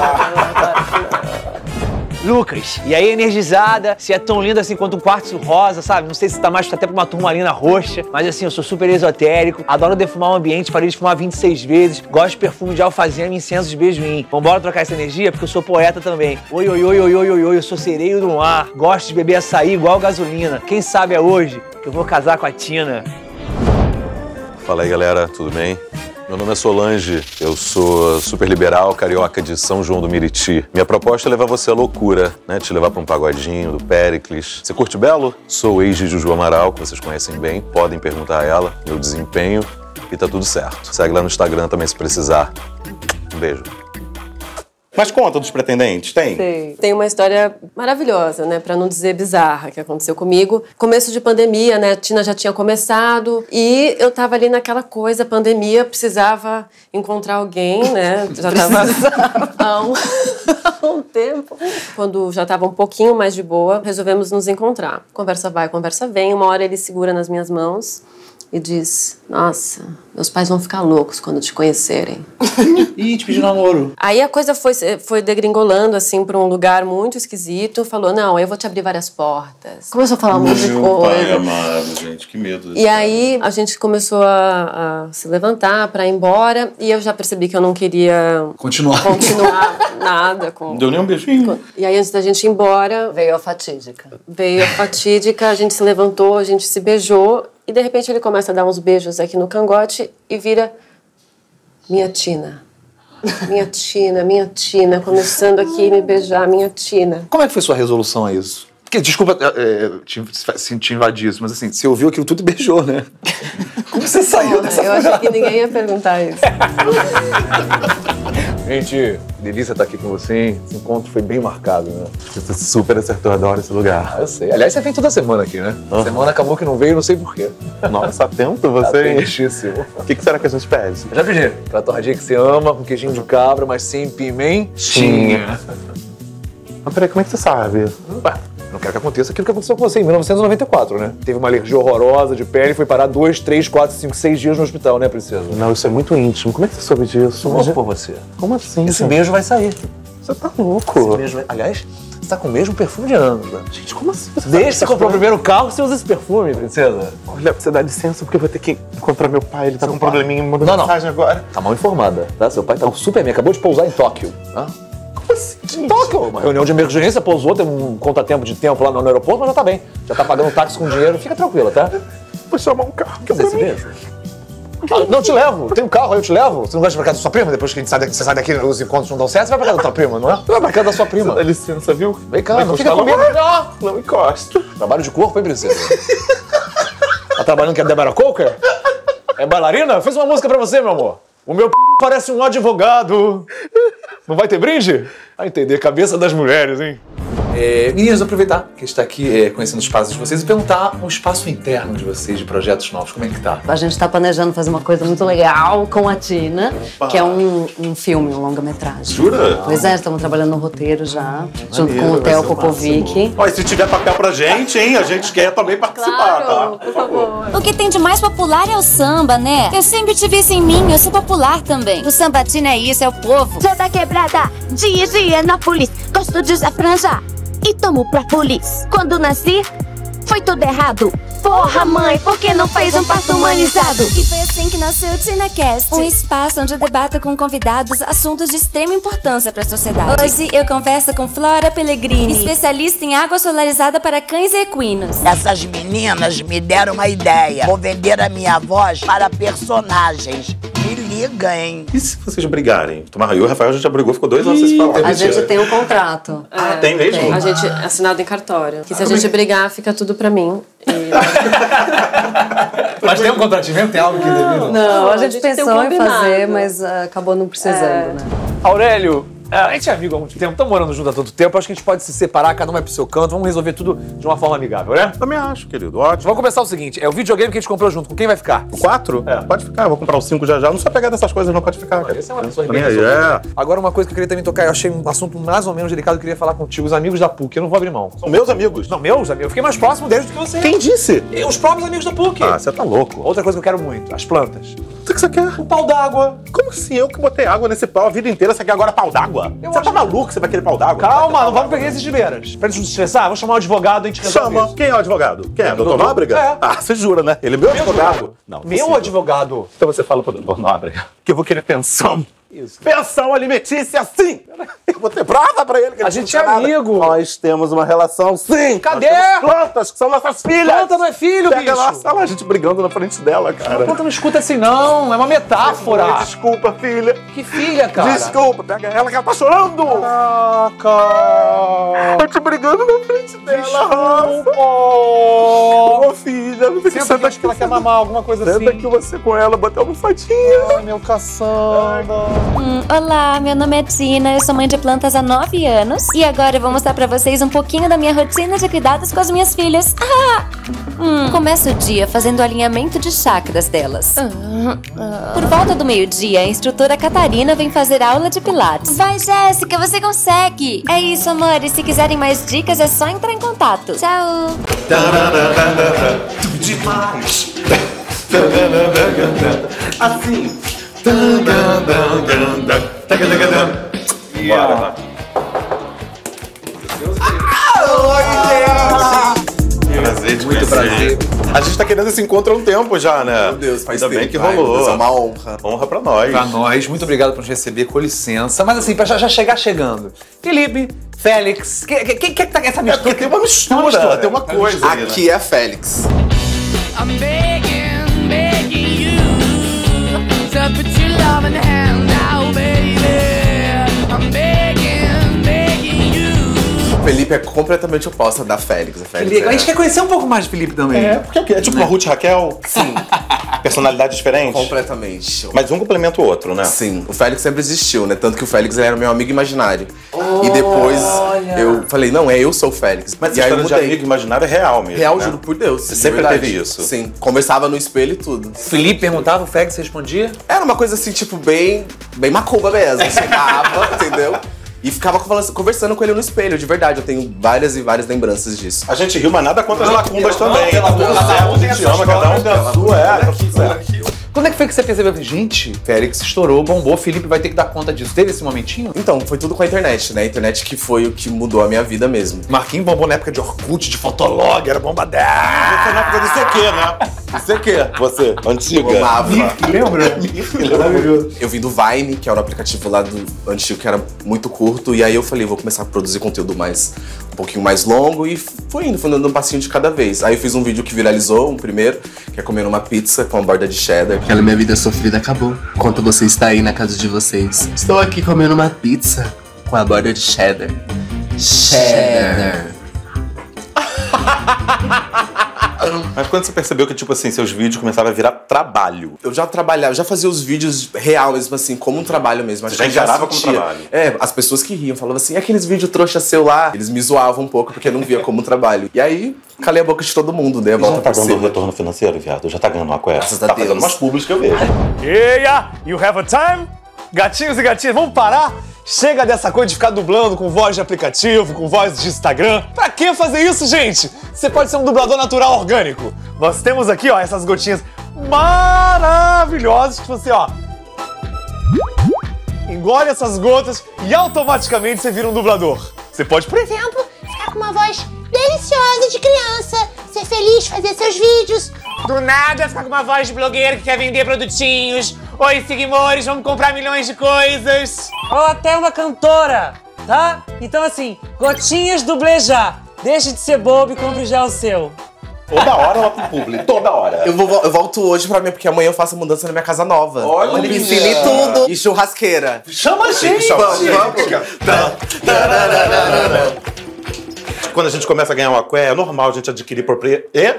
Lucas, e aí energizada, se é tão linda assim quanto um quartzo rosa, sabe? Não sei se tá mais até pra uma turmalina roxa, mas assim, eu sou super esotérico, adoro defumar o ambiente, faria defumar 26 vezes, gosto de perfume de alfazema e incenso de beijoim. Vambora trocar essa energia, porque eu sou poeta também. Oi, eu sou sereio do mar, gosto de beber açaí igual gasolina. Quem sabe é hoje que eu vou casar com a Tina. Fala aí, galera, tudo bem? Meu nome é Solange, eu sou super liberal, carioca de São João do Meriti. Minha proposta é levar você à loucura, né? Te levar pra um pagodinho do Péricles. Você curte Belo? Sou o ex de Juju Amaral, que vocês conhecem bem. Podem perguntar a ela, meu desempenho, e tá tudo certo. Segue lá no Instagram também se precisar. Um beijo. Mas conta dos pretendentes, tem? Tem uma história maravilhosa, né? Pra não dizer bizarra, que aconteceu comigo. Começo de pandemia, né? A Tina já tinha começado e eu tava ali naquela coisa, pandemia, precisava encontrar alguém, né? Já tava há um tempo. Quando já tava um pouquinho mais de boa, resolvemos nos encontrar. Conversa vai, conversa vem. Uma hora ele segura nas minhas mãos e diz: nossa, meus pais vão ficar loucos quando te conhecerem. Ih, te pediu namoro. Aí a coisa foi degringolando, assim, pra um lugar muito esquisito. Falou: não, eu vou te abrir várias portas. Começou a falar um monte de Meu pai coisa. amado, gente, que medo desse E aí a gente começou a se levantar pra ir embora. E eu já percebi que eu não queria continuar nada. Não deu nem um beijinho. E aí antes da gente ir embora... Veio a fatídica. A gente se levantou, a gente se beijou. E de repente ele começa a dar uns beijos aqui no cangote e vira: minha Tina. Minha Tina, minha Tina. Começando aqui a me beijar, minha Tina. Como é que foi sua resolução a isso? Porque, desculpa te invadir isso, mas assim, você ouviu aquilo tudo e beijou, né? Como você saiu dessa Eu achei que ninguém ia perguntar isso. Gente, delícia estar aqui com você, hein? Esse encontro foi bem marcado, né? Você super acertou, adoro esse lugar. Eu sei. Aliás, você vem toda semana aqui, né? Semana acabou que não veio, não sei porquê. Nossa, atento você, hein? Atentíssimo. O que será que a gente pede? Eu já pedi. Aquela torradinha que você ama, com queijinho de cabra, mas sem pimentinha. Mas peraí, como é que você sabe? Ué, não quero que aconteça aquilo que aconteceu com você em 1994, né? Teve uma alergia horrorosa de pele e foi parar 2, 3, 4, 5, 6 dias no hospital, né, princesa? Não, isso é muito íntimo. Como é que você soube disso? Vamos por você. Como assim? Esse beijo vai sair. Você tá louco. Esse beijo vai... Aliás, você tá com o mesmo perfume de anos, né? Gente, como assim? Desde que você comprou o primeiro carro, você usa esse perfume, princesa. Olha, você dá licença porque eu vou ter que encontrar meu pai. Ele tá com um probleminha, me mandou mensagem agora. Tá mal informada, tá? Seu pai tá super bem, acabou de pousar em Tóquio. Tá? Como assim? Em Tóquio? Uma reunião de emergência, pousou, tem um contratempo de tempo lá no aeroporto, mas já tá bem. Já tá pagando táxi com dinheiro, fica tranquila, tá? Vou chamar um carro. Quer dizer, esse beijo? Não, te levo. Tem um carro aí, eu te levo. Você não gosta de ir pra casa da sua prima? Depois que você sai daqui, os encontros não dão certo, você vai pra casa da tua prima, não é? Você vai pra casa da sua prima. Dá licença, viu? Vem cá, não fica comigo. Não encosta. Trabalho de corpo, hein, princesa? Tá trabalhando que é Deborah Coker? É bailarina? Fez uma música pra você, meu amor. O meu parece um advogado. Não vai ter brinde? Vai entender, cabeça das mulheres, hein? Meninas, aproveitar que está aqui conhecendo os espaços de vocês e perguntar o espaço interno de vocês, de projetos novos, como é que tá? A gente tá planejando fazer uma coisa muito legal com a Tina, que é um filme, um longa-metragem. Jura? Pois é, estamos trabalhando no roteiro já, junto Maneiro, com o vai Theo ser Popovic. Ó, e se tiver papel pra gente, hein? A gente quer também participar, tá? Por favor. O que tem de mais popular é o samba, né? Eu sempre tive isso em mim, eu sou popular também. O sambatina é isso, é o povo. Sou da quebrada, de Higienópolis. Gosto de usar franja e tomo própolis. Quando nasci, foi tudo errado. Porra, mãe, por que não fez um parto humanizado? E foi assim que nasceu o TinaCast, um espaço onde eu debato com convidados assuntos de extrema importância para a sociedade. Hoje eu converso com Flora Pellegrini, especialista em água solarizada para cães e equinos. Essas meninas me deram uma ideia. Vou vender a minha voz para personagens. Me liga, hein? E se vocês brigarem? Tomar eu e o Rafael, a gente já brigou, ficou 2 anos sem se falar. A gente tem um contrato. Ah, tem mesmo? Tem. A gente assinado em cartório. Que se a gente brigar, fica tudo pra mim. Mas tem um contratimento? Tem algo que devido? Não, a gente tem um pensou em combinado. fazer, mas acabou não precisando, né? Aurélio, a gente é amigo há muito tempo, estamos morando junto há tanto tempo, acho que a gente pode se separar, cada um vai pro seu canto, vamos resolver tudo de uma forma amigável, né? Também acho, querido. Ótimo. Vamos começar o seguinte, é o videogame que a gente comprou junto, com quem vai ficar? O 4? Pode ficar, eu vou comprar o 5 já. Não sou pegado dessas coisas, não, pode ficar. Essa é uma pessoa Também bem aí, resolvida. Agora uma coisa que eu queria também tocar, eu achei um assunto mais ou menos delicado, eu queria falar contigo, os amigos da PUC, eu não vou abrir mão. São meus amigos? Não, meus amigos, eu fiquei mais próximo deles do que você. Quem disse? Os próprios amigos da PUC. Ah, você tá louco. Outra coisa que eu quero muito, as plantas. O que você quer? O pau d'água. Como assim? Eu que botei água nesse pau a vida inteira, você quer agora pau d'água? Você tá maluco que você vai querer pau d'água? Calma, não vamos pegar esses ribeiras. Pra gente não se estressar, vou chamar o advogado e a gente resolve Chama. isso. Quem é o advogado? Quem é? Doutor Nóbrega? É. Ah, você jura, né? Ele é meu advogado? Não. Meu possível. advogado. Então você fala pro doutor Nóbrega que eu vou querer pensão. Isso. Pensão alimentícia, sim! Eu vou ter prova pra ele que A ele gente não é tem nada. amigo. Nós temos uma relação, sim! Cadê? Nós temos plantas, que são nossas filhas! Planta não é filho, Pega bicho. nossa, olha lá, a gente brigando na frente dela, A cara. planta não escuta assim não, é uma metáfora. Desculpa, filha. Que filha, cara? Desculpa, pega ela que ela tá chorando! Caraca! Eu te brigando na frente dela, Desculpa. Ô, filha, não fica Sempre acho que ela quer mamar, alguma coisa assim. Senta aqui você com ela, bota uma almofadinha. Ai, meu caçamba. Olá, meu nome é Tina, eu sou mãe de plantas há 9 anos e agora eu vou mostrar pra vocês um pouquinho da minha rotina de cuidados com as minhas filhas. Começo o dia fazendo o alinhamento de chakras delas. Por volta do meio-dia, a instrutora Catarina vem fazer aula de pilates. Vai, Jéssica, você consegue! É isso, amores, se quiserem mais dicas é só entrar em contato. Tchau! Demais! Assim. Bora. Prazer de Muito conhecer. prazer. A gente tá querendo esse encontro há um tempo já, né? Meu Deus, faz Ainda tempo. bem que Ai, rolou. meu Deus, é uma honra. Honra pra nós. Pra nós, muito obrigado por nos receber, com licença. Mas assim, pra já chegar chegando. Felipe, Félix, quem que tá essa mistura? Tem uma mistura, tem uma coisa. aí, né? Aqui é Félix. I'm begging, begging you to put your love in the hand now, baby. I'm begging, begging you. Felipe é completamente oposta da Félix. A Félix A gente quer conhecer um pouco mais de Felipe também. É, porque é tipo uma Ruth e Raquel? Sim. Personalidade diferente? Completamente. Mas um complementa o outro, né? Sim, o Félix sempre existiu, né? Tanto que o Félix ele era meu amigo imaginário. E depois eu falei, não, eu sou o Félix. Mas e essa aí eu história de mudei. amigo imaginário é real mesmo, Real, né? juro por Deus. Você de sempre verdade. teve isso? Sim, conversava no espelho e tudo. Felipe perguntava, o Félix respondia? Era uma coisa assim, tipo, bem macumba mesmo. Chegava, entendeu? E ficava conversando com ele no espelho, de verdade. Eu tenho várias e várias lembranças disso. A gente riu, mas nada contra as macumbas também. pelo amor de Deus, A gente ama, cada um tem a sua, tá tudo certo. Quando é que foi que você percebeu? Gente, Félix estourou, bombou, Felipe vai ter que dar conta disso. Teve esse momentinho? Então, foi tudo com a internet, né? A internet que foi o que mudou a minha vida mesmo. Marquinhos bombou na época de Orkut, de Fotolog, era bombadão. Foi na época do CQ, né? CQ, você, antiga. Eu amava. Lembra? Eu vim do Vine, que era um aplicativo lá do antigo que era muito curto, e aí eu falei, vou começar a produzir conteúdo um pouquinho mais longo, e fui dando um passinho de cada vez. Aí eu fiz um vídeo que viralizou, um primeiro, que é comendo uma pizza com a borda de cheddar. Aquela minha vida sofrida acabou. Enquanto você está aí na casa de vocês, estou aqui comendo uma pizza com a borda de cheddar. Cheddar. Mas quando você percebeu que, tipo assim, seus vídeos começaram a virar trabalho? Eu já trabalhava, já fazia os vídeos real mesmo, assim, como um trabalho mesmo. Você já encarava como trabalho? As pessoas que riam, falavam assim, aqueles vídeos trouxa seu lá. Eles me zoavam um pouco, porque eu não via como um trabalho. E aí, calei a boca de todo mundo, dei a volta por cima. Já tá dando retorno financeiro, viado? Já tá ganhando uma cueca? Graças a Deus. Deus. Fazendo umas públicas que eu vejo. Yeah, you have a time? Gatinhos e gatinhas, vamos parar? Chega dessa coisa de ficar dublando com voz de aplicativo, com voz de Instagram. Pra que fazer isso, gente? Você pode ser um dublador natural orgânico. Nós temos aqui, ó, essas gotinhas maravilhosas que você, ó, engole essas gotas e automaticamente você vira um dublador. Você pode, por exemplo, Ficar com uma voz deliciosa de criança, ser feliz, fazer seus vídeos. Do nada ficar com uma voz de blogueira que quer vender produtinhos. Oi, seguimores, vamos comprar milhões de coisas. Ou até uma cantora, tá? Então assim, gotinhas dublê já. Deixe de ser bobo e compre já o seu. Toda hora ela pro público, toda hora. Eu volto hoje pra mim, porque amanhã eu faço a mudança na minha casa nova. Olha, piscina e tudo. E churrasqueira. Chama a gente! Vamos. Quando a gente começa a ganhar uma cueca, é normal a gente adquirir propriedade.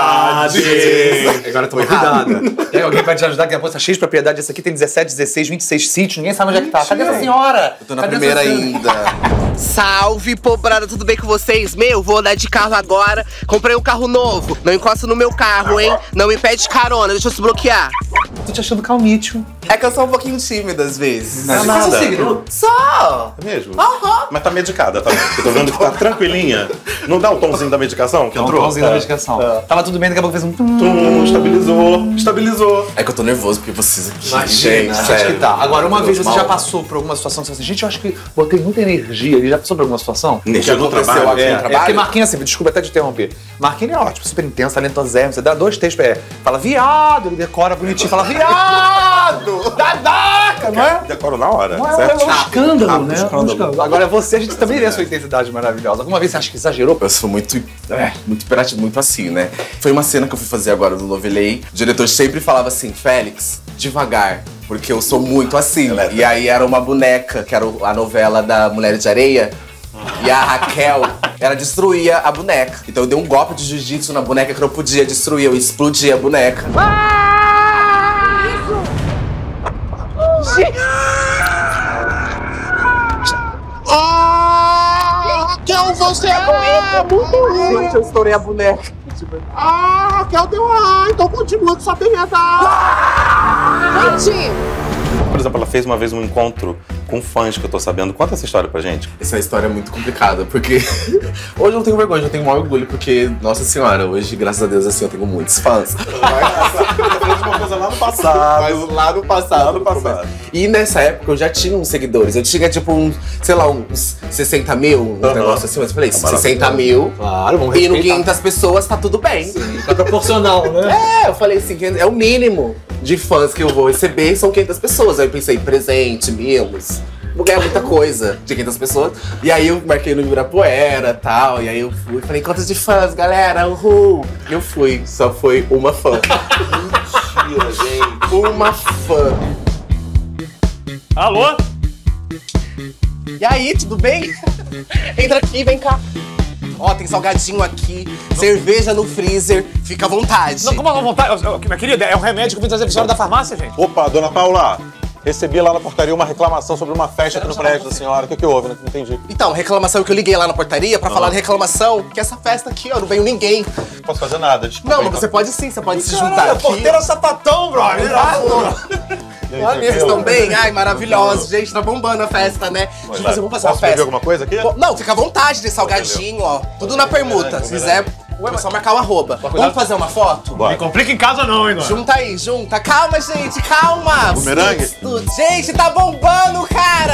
Agora toma cuidado. Tem alguém pra te ajudar que a moça tá cheia de propriedade. Esse aqui tem 17, 16, 26 sítios. Ninguém sabe onde é que tá. Cadê essa senhora? Eu tô na primeira ainda. Salve, pobrada, tudo bem com vocês? Meu, vou andar de carro agora. Comprei um carro novo. Não encosta no meu carro, hein? Não me pede carona, deixa eu se bloquear. Tô te achando calmício. É que eu sou um pouquinho tímida às vezes. Não é nada. Só! É mesmo? Mas tá medicada, tá? Eu tô vendo que tá tranquilinha. Não dá o tomzinho da medicação que entrou? O tomzinho da medicação. Tava tudo bem, daqui a pouco fez um... Estabilizou. É que eu tô nervoso porque vocês aqui, Gente, sério. que tá. Agora, uma vez você Mal. já passou por alguma situação que você assim, gente, eu acho que botei muita energia. Ele já passou por alguma situação? Energia no aconteceu trabalho? aqui no É trabalho? Porque Marquinhos, assim, desculpa até te interromper. Marquinhos é ótimo, super intenso, talentosérrimo. Você dá 2 textos pra ele. Fala, viado, ele decora bonitinho. Fala, viado! Dadaca, não é? Decoro na hora. Não é um escândalo, né? Agora você, a gente também vê a sua intensidade maravilhosa. Alguma vez você acha que exagerou? Eu sou muito imperativo, muito assim, né? Foi uma cena que eu fui fazer agora no Novelei. O diretor sempre falava assim, Félix, devagar, porque eu sou muito assim. E aí era uma boneca, que era a novela da Mulher de Areia. E a Raquel, ela destruía a boneca. Então eu dei um golpe de jiu-jitsu na boneca que eu não podia destruir, eu explodi a boneca. Raquel, você é muito ruim. Gente, eu estourei a boneca. Raquel deu então continua que só tem essa. Por exemplo, ela fez uma vez um encontro com fãs que eu tô sabendo. Conta essa história pra gente. Essa história é muito complicada, porque hoje eu não tenho vergonha, eu tenho maior orgulho, porque, nossa senhora, hoje, graças a Deus, assim, eu tenho muitos fãs. Uma coisa lá no passado. Mas lá no passado. E nessa época eu já tinha uns seguidores. Eu tinha, tipo, sei lá, uns 60 mil, um negócio assim. Mas eu falei, 60 mil. Claro, vamos e no respeitar. 500 pessoas tá tudo bem. Sim, tá proporcional, né? Eu falei assim, é o mínimo de fãs que eu vou receber, são 500 pessoas. Aí eu pensei, presente, mimos. Vou ganhar muita coisa de 500 pessoas. E aí eu marquei no Ibirapuera e tal. E aí eu fui, falei, quantos de fãs, galera? Uhul! E eu fui, só foi uma fã. Mentira, gente. Uma fã. Alô? E aí, tudo bem? Entra aqui, vem cá. Ó, tem salgadinho aqui, cerveja no freezer, fica à vontade. Não, como à vontade? Minha querida, é um remédio que eu vim trazer pra senhora da farmácia, gente. Opa, dona Paula, recebi lá na portaria uma reclamação sobre uma festa aqui no prédio da senhora. O que houve? Não entendi. Então, reclamação que eu liguei lá na portaria pra falar de reclamação, que essa festa aqui, ó, não veio ninguém. Não posso fazer nada, desculpa. Não, mas você pode sim, você pode se juntar aqui. Porteira sapatão, brother. Olha, eles estão bem? Ai, maravilhosos. Gente, tá bombando a festa, né? Vamos fazer uma Posso festa. beber alguma coisa aqui? Não, fica à vontade de salgadinho, ó. Tudo na permuta. Se quiser, é só marcar o arroba. Vamos fazer uma foto? Me complica em casa não, hein, Nora? Junta aí, junta. Calma, gente, calma. Bumerangue? Gente, tá bombando, cara.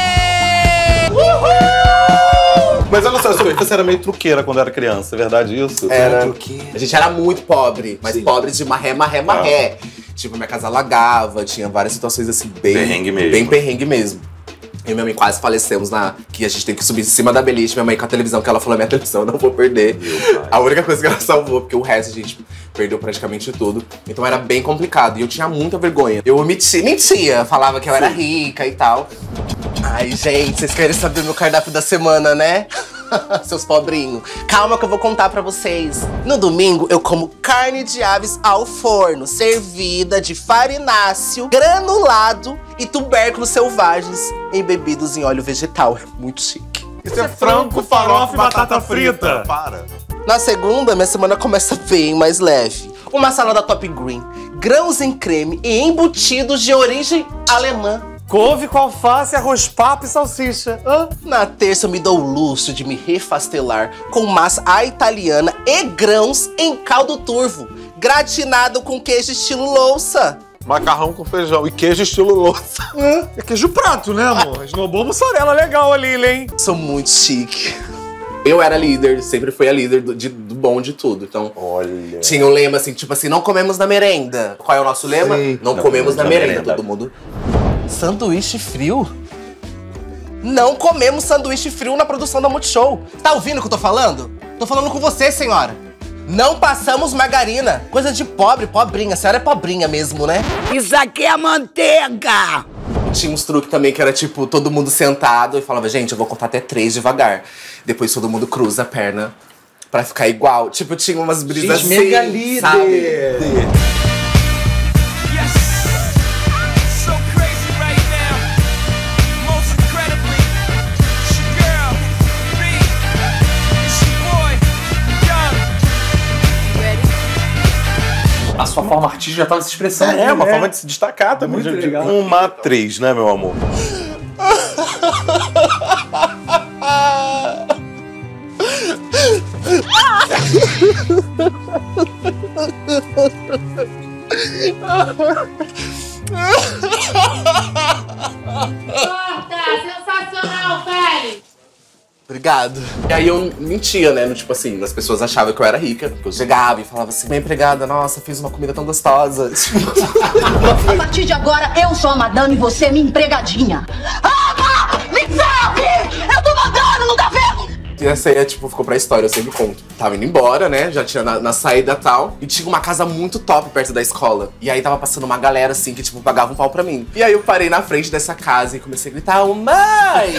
Uhul! Mas olha só, você era meio truqueira quando era criança, é verdade isso? Era. A gente era muito pobre, mas pobre de marré. Tipo, minha casa alagava, tinha várias situações assim, bem Perrengue mesmo. Bem perrengue mesmo. Eu e minha mãe quase falecemos que a gente teve que subir em cima da beliche. Minha mãe com a televisão, que ela falou, minha televisão eu não vou perder. A única coisa que ela salvou, porque o resto a gente perdeu praticamente tudo. Então era bem complicado e eu tinha muita vergonha. Eu mentia, falava que eu era rica e tal. Ai, gente, vocês querem saber meu cardápio da semana, né? Seus pobrinhos. Calma que eu vou contar pra vocês. No domingo, eu como carne de aves ao forno, servida de farináceo, granulado e tubérculos selvagens embebidos em óleo vegetal. É muito chique. Isso é frango, farofa e batata frita. Para. Na segunda, minha semana começa bem mais leve. Uma salada top green, grãos em creme e embutidos de origem alemã. Couve com alface, arroz papo e salsicha. Na terça, eu me dou o luxo de me refastelar com massa à italiana e grãos em caldo turvo, gratinado com queijo estilo louça. Macarrão com feijão e queijo estilo louça. É queijo prato, né, amor? Esnobou mussarela legal ali, hein? Sou muito chique. Eu era líder, sempre fui a líder do bom de tudo. Então, olha, tinha um lema assim, tipo assim, não comemos na merenda. Qual é o nosso lema? Sim. Não comemos na merenda. Todo mundo... Sanduíche frio? Não comemos sanduíche frio na produção da Multishow. Tá ouvindo o que eu tô falando? Tô falando com você, senhora. Não passamos margarina. Coisa de pobre, pobrinha. A senhora é pobrinha mesmo, né? Isso aqui é manteiga! Tinha uns truques também que era tipo, todo mundo sentado e falava, gente, eu vou contar até 3 devagar. Depois todo mundo cruza a perna pra ficar igual. Tipo, tinha umas brisas assim, mega líder. Sabe? A sua forma artística já tava se expressando. É, uma forma de se destacar também. Muito legal. Uma atriz, né, meu amor? Sensacional, Félix! Obrigado. E aí eu mentia, né? Tipo assim, as pessoas achavam que eu era rica. Eu chegava e falava assim, minha empregada, nossa, fiz uma comida tão gostosa. A partir de agora, eu sou a madame e você é minha empregadinha. Me serve! Eu tô mandando, não tá vendo? E essa aí, tipo, ficou pra história, eu sempre conto. Tava indo embora, né? Já tinha na saída e tal. E tinha uma casa muito top perto da escola. E aí tava passando uma galera, assim, que, tipo, pagava um pau pra mim. E aí eu parei na frente dessa casa e comecei a gritar, mãe!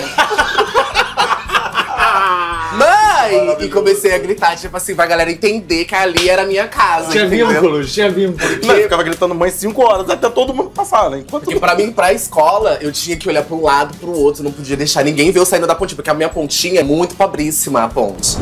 Mãe! E comecei a gritar, tipo assim, pra galera entender que ali era a minha casa. Tinha vínculos. Não, eu ficava gritando mãe 5 horas, até todo mundo passar, né? Porque pra mim, pra escola, eu tinha que olhar pra um lado, pro outro. Não podia deixar ninguém ver eu saindo da pontinha, porque a minha pontinha é muito pobríssima, a ponte.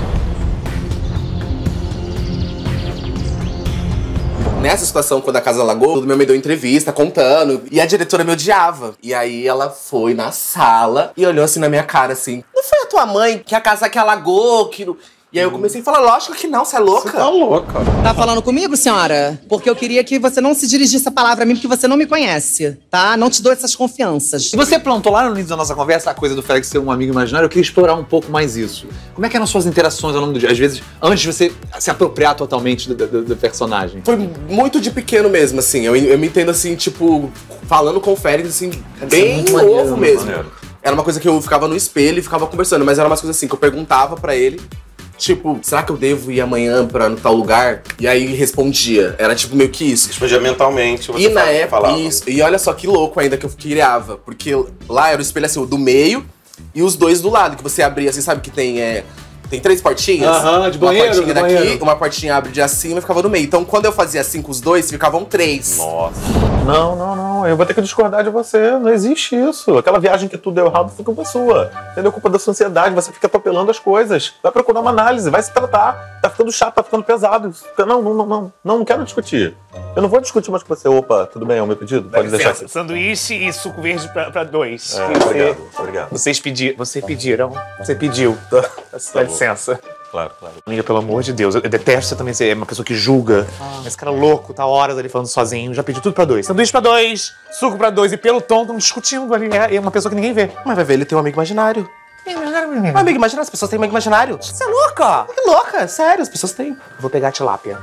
Nessa situação, quando a casa alagou, o meu me deu entrevista, contando. E a diretora me odiava. E aí ela foi na sala e olhou assim na minha cara, assim. Não foi a tua mãe que a casa que alagou, que... E aí eu comecei a falar, lógico que não, você é louca. Você tá louca. Tá falando comigo, senhora? Porque eu queria que você não se dirigisse a palavra a mim, porque você não me conhece, tá? Não te dou essas confianças. E você plantou lá no início da nossa conversa a coisa do Félix ser um amigo imaginário. Eu queria explorar um pouco mais isso. Como é que eram suas interações ao longo do dia? Às vezes, antes de você se apropriar totalmente do personagem. Foi muito de pequeno mesmo, assim. Eu me entendo assim, tipo, falando com o Félix, assim, bem novo mesmo. Era uma coisa que eu ficava no espelho e ficava conversando, mas era umas coisas assim que eu perguntava pra ele. Tipo, será que eu devo ir amanhã pra no tal lugar? E aí respondia. Era tipo meio que isso. Respondia mentalmente. E na época, isso. E olha só que louco ainda que eu criava. Porque lá era o espelho assim, o do meio e os dois do lado. Que você abria assim, sabe que tem... Tem 3 portinhas. De banheiro, uma portinha daqui, banheiro. uma portinha abre de acima e ficava no meio. Então quando eu fazia assim com os dois, ficavam 3. Nossa. Não. Eu vou ter que discordar de você. Não existe isso. Aquela viagem que tudo deu errado foi culpa sua. Entendeu? Culpa da sua ansiedade. Você fica atropelando as coisas. Vai procurar uma análise. Vai se tratar. Tá ficando chato, tá ficando pesado. Não quero discutir. Eu não vou discutir mais com você. Opa, tudo bem, é o meu pedido? Pode deixar aqui. Sanduíche e suco verde pra 2. Obrigado. Vocês pediram. Você pediu. Dá licença. Claro. Amiga, pelo amor de Deus, eu detesto você também ser uma pessoa que julga. Esse cara louco, tá horas ali falando sozinho, já pediu tudo pra 2. Sanduíche pra 2, suco pra 2 e pelo tom estão discutindo ali. É uma pessoa que ninguém vê. Mas vai ver, ele tem um amigo imaginário. Um amigo imaginário? As pessoas têm amigo imaginário. Você é louca? É louca, sério, as pessoas têm. Vou pegar a tilápia.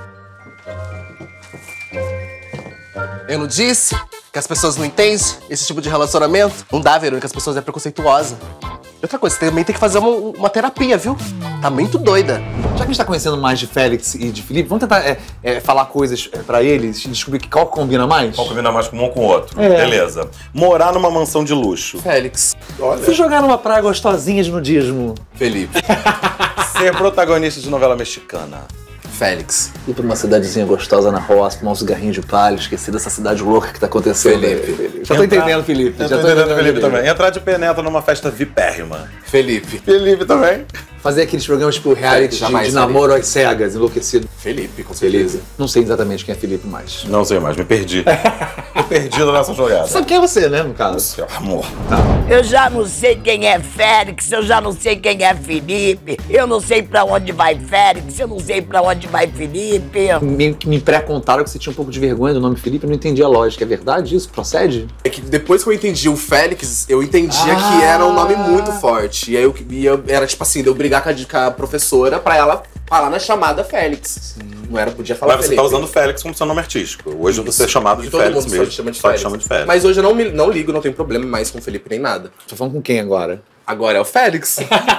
Eu não disse que as pessoas não entendem esse tipo de relacionamento? Não dá, Verônica, as pessoas é preconceituosa. E outra coisa, você também tem que fazer uma terapia, viu? Tá muito doida. Já que a gente tá conhecendo mais de Félix e de Felipe, vamos tentar falar coisas pra eles e descobrir qual combina mais? Qual combina mais com um ou com o outro. É. Beleza. Morar numa mansão de luxo. Félix. Olha. Fui jogar numa praia gostosinha de nudismo. Felipe. Ser protagonista de novela mexicana. Félix. Ir pra uma cidadezinha gostosa na roça, tomar um cigarrinho de palha, esquecer dessa cidade louca que tá acontecendo. Felipe. Já tô entendendo, Felipe. Já tô entendendo, Felipe também. Entrar de penetra numa festa vipérrima. Felipe. Felipe também. Fazer aqueles programas tipo reality de namoro às cegas, enlouquecido. Felipe, com certeza. Não sei exatamente quem é Felipe mais. Não sei mais, me perdi. Tô perdido nessa jogada. Sabe quem é você, né, no caso? Seu amor. Tá. Eu já não sei quem é Félix, eu já não sei quem é Felipe, eu não sei pra onde vai Félix, eu não sei pra onde vai Felipe. Me pré-contaram que você tinha um pouco de vergonha do nome Felipe, eu não entendi a lógica. É verdade isso? Procede? É que depois que eu entendi o Félix, eu entendia que era um nome muito forte. E aí eu era tipo assim, de eu brigar com a professora pra ela falar na chamada Félix. Sim. Não era, podia falar Mas você tá usando Félix como seu nome artístico. Hoje você é chamado de Félix mesmo. Só te chama de Félix. Mas hoje eu não ligo, não tenho problema mais com o Felipe nem nada. Tô falando com quem agora? Agora é o Félix.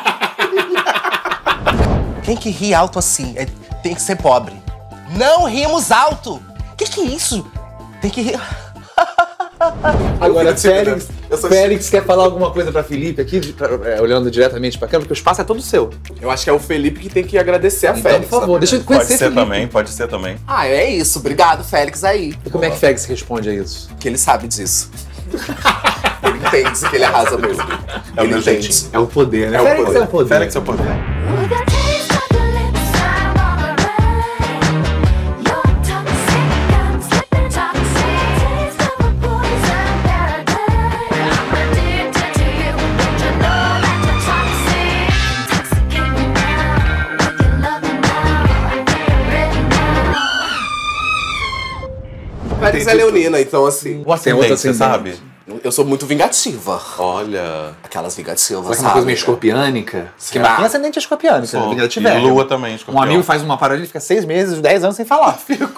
Quem que ri alto assim tem que ser pobre. Não rimos alto! Que é isso? Tem que rir... Agora, Félix quer falar alguma coisa pra Felipe aqui, olhando diretamente pra câmera, porque o espaço é todo seu. Eu acho que é o Felipe que tem que agradecer a Félix. Por favor, deixa eu conhecer Felipe. Pode ser também. Ah, é isso. Obrigado, Félix, aí. E como é que Félix responde a isso? Que ele sabe disso. Ele entende que ele arrasa mesmo. Ele entende. É o poder, né? Félix é o poder. Félix é o poder. Félix é leonina, então assim... O ascendente, você sabe? Eu sou muito vingativa. Olha... Aquelas vingativas, sabe? Uma coisa meio escorpiânica. Porque Marquinhos é ascendente escorpiânica. E Lua também, escorpião. Um amigo faz uma parada e fica 6 meses, 10 anos sem falar.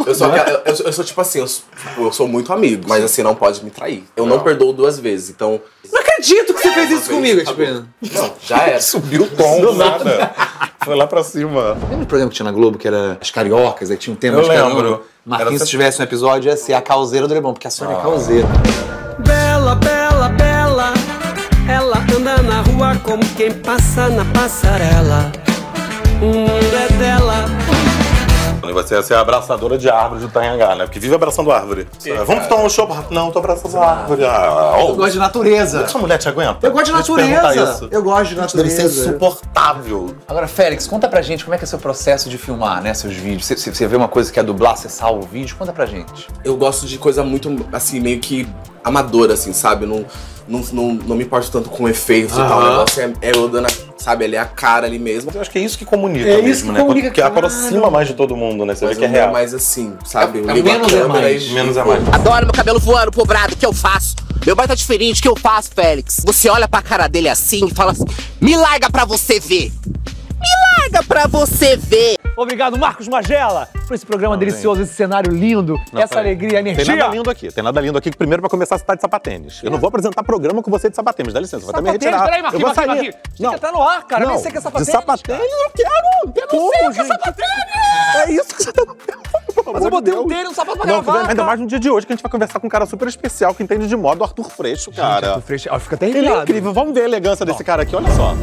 Eu sou tipo assim, eu sou muito amigo, mas assim, não pode me trair. Eu não perdoo 2 vezes, então... Não acredito que você fez isso comigo, Espino. Não, já era. Subiu o tom do nada. Foi lá pra cima. Lembra do programa que tinha na Globo, que era As Cariocas, aí tinha um tema Eu de lembro. Marquinhos, se tivesse um episódio, ia ser a causeira do Lebão, porque a Sônia é causeira. Bela, bela, bela, ela anda na rua como quem passa na passarela. O mundo é dela. Você ia ser a abraçadora de árvore do Tanhangá, né? Porque vive abraçando árvore. Vamos tomar um show? Não, tô abraçando árvore. Eu gosto de natureza. Essa mulher te aguenta? Eu gosto de natureza. Eu gosto de natureza. Deve ser insuportável. Agora, Félix, conta pra gente como é que é o seu processo de filmar, né, seus vídeos. Se você vê uma coisa que é dublar, você salva o vídeo, conta pra gente. Eu gosto de coisa muito, assim, meio que amadora, assim, sabe? Não me importo tanto com efeitos e tal. O negócio é eu dando, sabe, ali a cara ali mesmo. Eu acho que é isso que comunica mesmo, né? Porque aproxima mais de todo mundo, né? Você vê que é real. Mas assim, sabe? Menos é mais. Menos é mais. Adoro meu cabelo voando pro brado, o que eu faço? Meu pai tá diferente, o que eu faço, Félix? Você olha pra cara dele assim e fala assim, me larga pra você ver. Me larga pra você ver. Obrigado, Marcos Magela, por esse programa delicioso, esse cenário lindo, essa alegria, energia. Tem nada lindo aqui. Tem nada lindo aqui. Primeiro, pra começar, você tá de sapatênis. Eu não vou apresentar programa com você de sapatênis. Dá licença, vai até me retirar. Peraí, Marquinhos, eu vou sair. Tem que entrar no ar, cara. Eu nem sei que é sapatênis. De sapatênis eu quero. Eu não sei o que é sapatênis. É isso que você tá falando. Mas eu botei um tênis, um sapato pra gravar. Ainda mais no dia de hoje, que a gente vai conversar com um cara super especial que entende de moda, o Arthur Freixo, cara. Arthur Freixo, fica até Ele é incrível. Vamos ver a elegância desse cara aqui, olha só.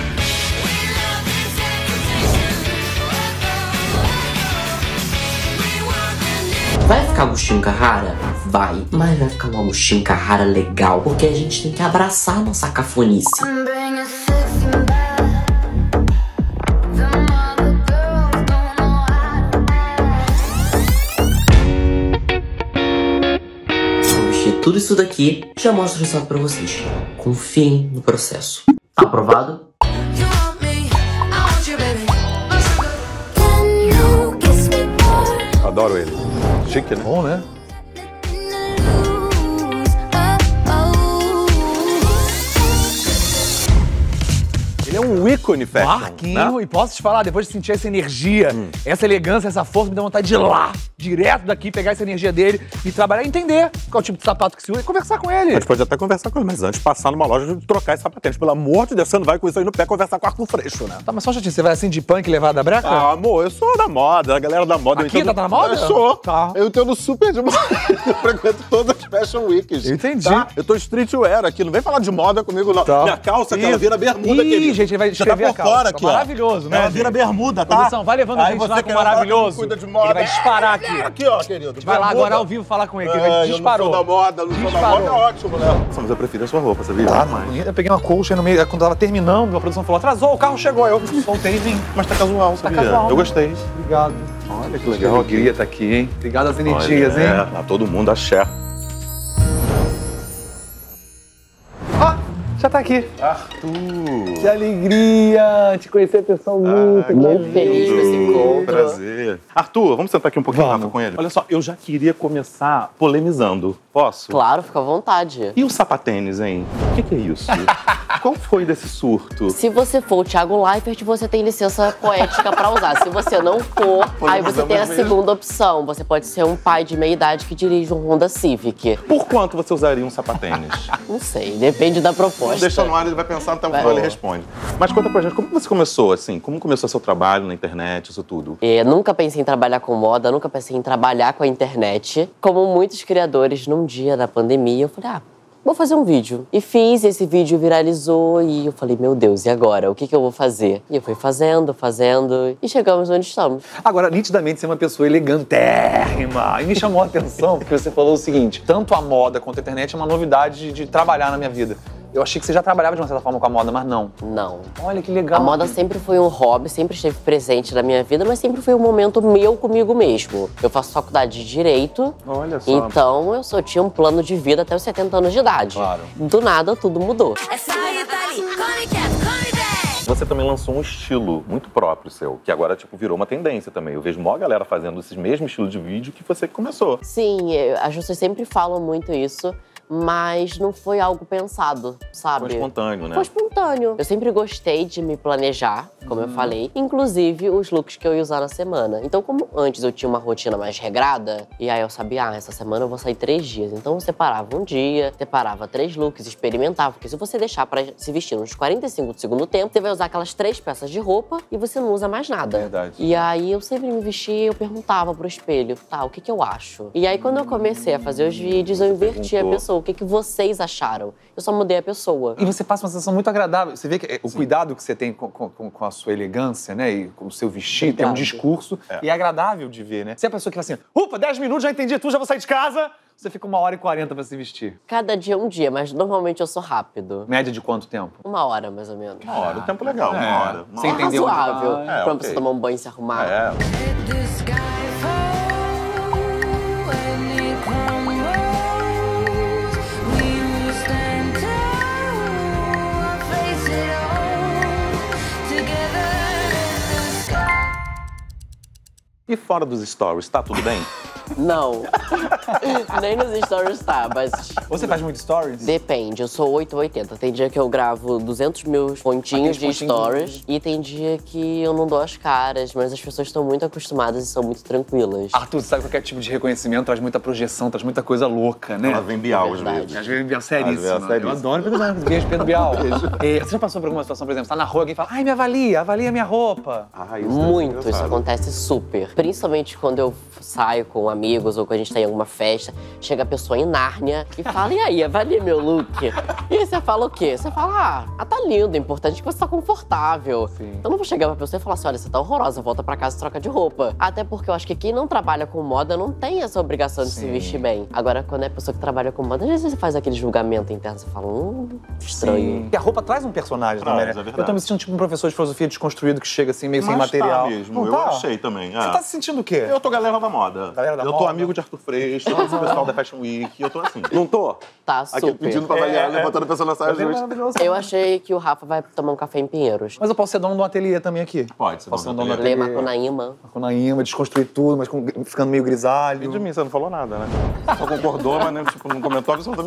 Vai ficar Agostinho Carrara? Vai, mas vai ficar um Agostinho Carrara legal, porque a gente tem que abraçar a nossa cafonice. Vou mexer tudo isso daqui e já mostro o resultado pra vocês. Confiem no processo. Aprovado? Adoro ele. Chique, né? Bom, né? Ele é um ícone fashion. Marquinho, né? e posso te falar, depois de sentir essa energia, essa elegância, essa força, me deu vontade de ir lá, direto daqui, pegar essa energia dele e trabalhar, entender qual é o tipo de sapato que se usa e conversar com ele. A gente pode até conversar com ele, mas antes passar numa loja e trocar esse sapatênis. Pelo amor de Deus, você não vai com isso aí no pé conversar com o Arthur Freixo, né? Tá, mas só um chatinho, você vai assim de punk levar da breca? Ah, amor, eu sou da moda, a galera da moda. Aqui tá na moda? Eu sou. Tá. Eu entendo super de moda. Eu frequento todas as Fashion Weeks. Eu entendi. Tá? Eu tô streetwear aqui, não vem falar de moda comigo, não. Tá. Minha calça, que ela vira bermuda, Ih, querido. gente, ele vai Já descrever tá a por calça. fora aqui, ó. Maravilhoso, né, Ela gente? vira bermuda, tá? Produção, vai levando a Aí gente você lá que com é o maravilhoso. cuida de moda. Ele vai disparar aqui. Aqui, ó, querido. A gente vai lá agora ao vivo falar com ele, que ele disparou. Eu não sou da moda, não sou da moda, é ótimo, né? Mas eu prefiro a sua roupa, sabia? Tá, mano. Eu peguei uma colcha no meio, quando tava terminando, a produção falou, atrasou, o carro chegou. Aí eu soltei e vim. Mas tá casual, sabia? casual, Eu né? gostei. Obrigado. Olha que Que legal. alegria tá aqui, hein? Obrigado às energias, Olha, hein? Tá todo mundo axé. Já tá aqui. Arthur! Que alegria te conhecer pessoalmente. Muito feliz com esse encontro. Prazer. Arthur, vamos sentar aqui um pouquinho Rafa, com ele? Olha só, eu já queria começar polemizando. Posso? Claro, fica à vontade. E o sapatênis, hein? O que é isso? Qual foi desse surto? Se você for o Thiago Leifert, você tem licença poética pra usar. Se você não for, aí você tem a segunda opção. Você pode ser um pai de meia idade que dirige um Honda Civic. Por quanto você usaria um sapatênis? Não sei, depende da proposta. Deixa no ar, ele vai pensar até o final ele responde. Mas conta pra gente, como você começou, assim? Como começou seu trabalho na internet, isso tudo? Nunca pensei em trabalhar com moda, nunca pensei em trabalhar com a internet. Como muitos criadores, num dia da pandemia, eu falei, vou fazer um vídeo. E fiz, esse vídeo viralizou e eu falei, meu Deus, e agora? O que eu vou fazer? E eu fui fazendo e chegamos onde estamos. Agora, nitidamente, você é uma pessoa elegantérrima. E me chamou a atenção porque você falou o seguinte, tanto a moda quanto a internet é uma novidade de trabalhar na minha vida. Eu achei que você já trabalhava de uma certa forma com a moda, mas não. Não. Olha que legal. A moda sempre foi um hobby, sempre esteve presente na minha vida, mas sempre foi um momento meu comigo mesmo. Eu faço faculdade de Direito. Olha só. Então eu tinha um plano de vida até os 70 anos de idade. Claro. Do nada, tudo mudou. Você também lançou um estilo muito próprio seu, que agora, virou uma tendência também. Eu vejo maior galera fazendo esses mesmos estilos de vídeo que você que começou. Sim, as pessoas sempre falam muito isso. Mas não foi algo pensado, sabe? Foi espontâneo, né? Foi espontâneo. Eu sempre gostei de me planejar, como eu falei. Inclusive, os looks que eu ia usar na semana. Então, como antes eu tinha uma rotina mais regrada, e aí eu sabia, essa semana eu vou sair 3 dias. Então, eu separava um dia, separava 3 looks, experimentava. Porque se você deixar pra se vestir nos 45 do segundo tempo, você vai usar aquelas 3 peças de roupa e você não usa mais nada. Verdade. E aí, eu sempre me vestia e eu perguntava pro espelho, o que eu acho? E aí, quando eu comecei a fazer os vídeos, eu inverti a pessoa. O que vocês acharam? Eu só mudei a pessoa. E você passa uma sensação muito agradável. Você vê que o cuidado que você tem com a sua elegância, né? E com o seu vestido, tem um discurso. E é agradável de ver, né? Você é a pessoa que fala assim, ufa, 10 minutos, já entendi tudo, já vou sair de casa. Você fica 1h40 pra se vestir. Cada dia é um dia, mas normalmente eu sou rápido. Média de quanto tempo? 1 hora, mais ou menos. 1 hora, o tempo legal, 1 hora. Você entendeu? Razoável. Pra ok. você tomar um banho e se arrumar. E fora dos stories, tá tudo bem? Não. Nem nos stories tá, mas... Você faz muito stories? Depende, eu sou 8 ou 80. Tem dia que eu gravo 200 mil pontinhos de stories e tem dia que eu não dou as caras, mas as pessoas estão muito acostumadas e são muito tranquilas. Arthur, sabe qualquer tipo de reconhecimento traz muita projeção, traz muita coisa louca, né? Ela vem Bial às vezes. Às vezes Bial seríssima. Eu adoro Pedro Bial. Beijo, Pedro Bial. Você já passou por alguma situação, por exemplo, você tá na rua, alguém fala, me avalia minha roupa. Muito, isso acontece super. Principalmente quando eu saio com amigos ou quando a gente tá em alguma festa, chega a pessoa em Nárnia e fala, e aí, avalia meu look? E aí você fala o quê? Você fala, tá lindo, é importante que você tá confortável. Sim. Eu não vou chegar pra pessoa e falar assim, olha, você tá horrorosa, volta pra casa e troca de roupa. Até porque eu acho que quem não trabalha com moda não tem essa obrigação de se vestir bem. Agora, quando é a pessoa que trabalha com moda, às vezes você faz aquele julgamento interno, você fala, estranho. Porque a roupa traz um personagem também, né? Eu tô me sentindo tipo um professor de filosofia desconstruído que chega assim, meio sem material. Tá mesmo, eu achei também. Você tá se sentindo o quê? Eu tô galera da moda. Eu tô amigo de Arthur Freixo, esse pessoal da Fashion Week, eu tô assim. Não tô? Tá, Aqui super. pedindo pra avaliar, levantando a pessoa na saia justa. Eu achei que o Rafa vai tomar um café em Pinheiros. Mas eu posso ser dono de um ateliê também aqui. Pode ser posso dono ser do ateliê. Macunaíma. Macunaíma, desconstruir tudo, mas ficando meio grisalho. E de mim, você não falou nada, né? Só concordou, mas não comentou absolutamente nada.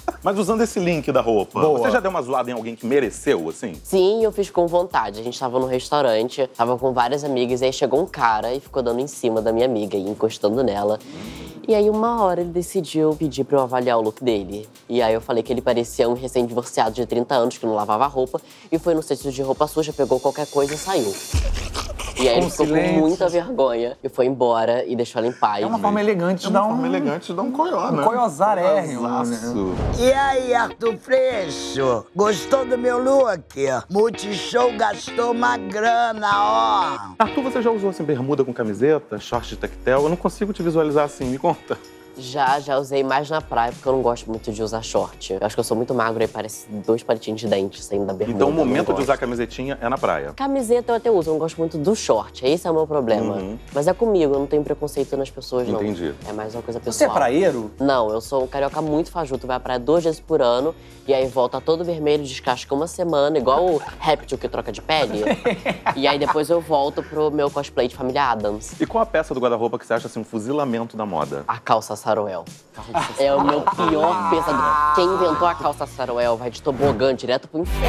Mas usando esse link da roupa, Boa. você já deu uma zoada em alguém que mereceu, assim? Sim, eu fiz com vontade. A gente tava no restaurante, tava com várias amigas, e aí chegou um cara e ficou dando em cima da minha amiga e encostando nela. E aí, uma hora, ele decidiu pedir pra eu avaliar o look dele. E aí, eu falei que ele parecia um recém-divorciado de 30 anos, que não lavava roupa. E foi no cesto de roupa suja, pegou qualquer coisa e saiu. E aí, ele ficou com muita vergonha e foi embora e deixou ela em paz. É uma forma elegante de dar um... elegante de dar um coió, né? Um coiozarérrimo, E aí, Arthur Freixo? Gostou do meu look? Multishow gastou uma grana, ó. Arthur, você já usou assim bermuda com camiseta, short de tactel? Eu não consigo te visualizar assim, me conta. Já usei mais na praia, porque eu não gosto muito de usar short. Eu acho que eu sou muito magro e parece 2 palitinhos de dente saindo da bermuda. Então o momento de usar camisetinha é na praia. Camiseta eu até uso, eu não gosto muito do short. Esse é o meu problema. Mas é comigo, eu não tenho preconceito nas pessoas, não. Entendi. É mais uma coisa pessoal. Você é praieiro? Não, eu sou um carioca muito fajuto. Vai à praia 2 vezes por ano e aí volta todo vermelho, descasca uma semana, igual o réptil que troca de pele. E aí depois eu volto pro meu cosplay de Família Addams. E qual a peça do guarda-roupa que você acha assim um fuzilamento da moda? A calça Saruel. É o meu pior pesadelo. Quem inventou a calça Saruel vai de tobogã direto pro inferno.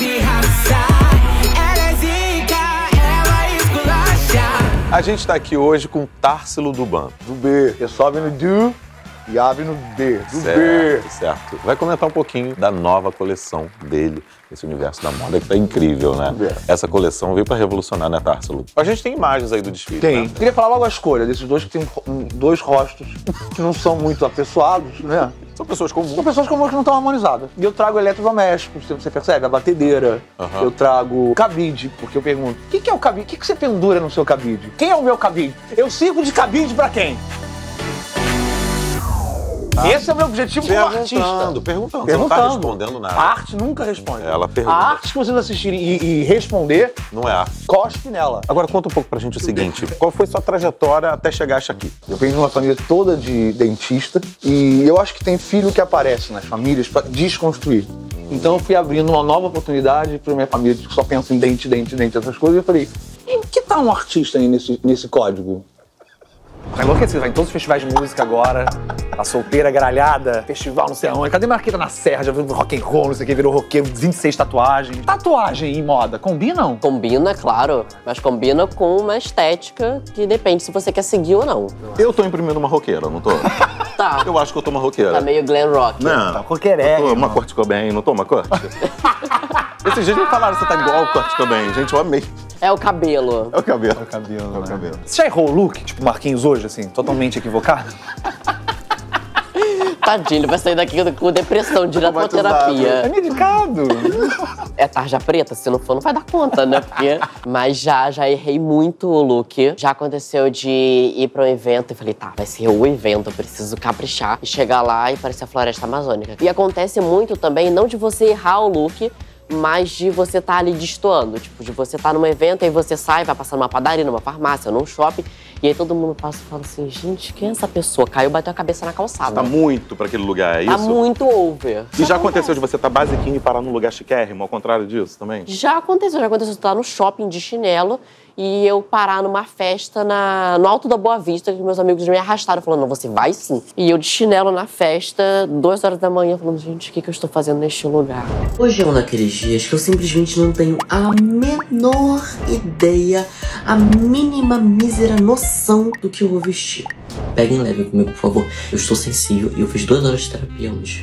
A gente tá aqui hoje com Tarsilo Duban. Do B. Eu sobe no do e abre no D. Do B. Certo. Vai comentar um pouquinho da nova coleção dele, esse universo da moda que tá incrível, né? Essa coleção veio pra revolucionar, né, Tarsilo? A gente tem imagens aí do desfile, Tem. né? Queria falar logo a escolha desses dois que tem dois rostos que não são muito apessoados, né? São pessoas comuns. São pessoas comuns que não estão harmonizadas. E eu trago eletrodomésticos, você percebe? A batedeira. Eu trago cabide, porque eu pergunto, o que é o cabide? O que você pendura no seu cabide? Quem é o meu cabide? Eu sirvo de cabide pra quem? Esse é o meu objetivo como artista. Perguntando. Você não tá respondendo nada. A arte nunca responde. Ela pergunta. A arte que vocês assistirem e responder, não é arte. Cospe nela. Agora conta um pouco pra gente o seguinte, qual foi sua trajetória até chegar aqui? Eu venho de uma família toda de dentista e eu acho que tem filho que aparece nas famílias pra desconstruir. Então eu fui abrindo uma nova oportunidade pra minha família que só pensa em dente, essas coisas. E eu falei, em que tá um artista aí nesse código? Tá enlouquecido, vai em todos os festivais de música agora. A solteira, gralhada, festival não sei aonde. Cadê Marquita na Serra? Já viu rock and roll, não sei o que, virou roqueiro, 26 tatuagens. Tatuagem em moda, combinam? Combina, claro. Mas combina com uma estética que depende se você quer seguir ou não. Eu tô imprimindo uma roqueira, não tô? Tá. Eu acho que eu tô uma roqueira. Tá meio glam rock. Não, tá roqueiré. Eu tô uma Kurt Cobain, não tô uma Kurt? Esses dias me falaram que você tá igual o Kurt Cobain. Gente, eu amei. É o cabelo. É o cabelo. É o cabelo, É o cabelo. Você já errou o look, tipo Marquinhos hoje, assim, totalmente equivocado? Tadinho, ele vai sair daqui com depressão, direto pra terapia. É medicado. É tarja preta, se não for, não vai dar conta, né? Porque... Mas já errei muito o look. Já aconteceu de ir pra um evento e falei, tá, vai ser o evento, eu preciso caprichar. E chegar lá e parecer a floresta amazônica. E acontece muito também, não de você errar o look, mas de você estar ali destoando. Tipo, de você estar num evento, aí você sai, vai passar numa padaria, numa farmácia, num shopping, e aí todo mundo passa e fala assim, gente, quem é essa pessoa? Caiu e bateu a cabeça na calçada. Tá muito pra aquele lugar, é isso? Tá muito over. E já aconteceu de você estar basiquinho e parar num lugar chiquérrimo, ao contrário disso também? Já aconteceu de estar no shopping de chinelo e eu parar numa festa no Alto da Boa Vista, que meus amigos me arrastaram, falando, não, você vai sim. E eu de chinelo na festa, 2 horas da manhã, falando, gente, o que eu estou fazendo neste lugar? Hoje é um daqueles dias que eu simplesmente não tenho a menor ideia, a mínima mísera noção do que eu vou vestir. Peguem leve comigo, por favor. Eu estou sensível e eu fiz 2 horas de terapia hoje.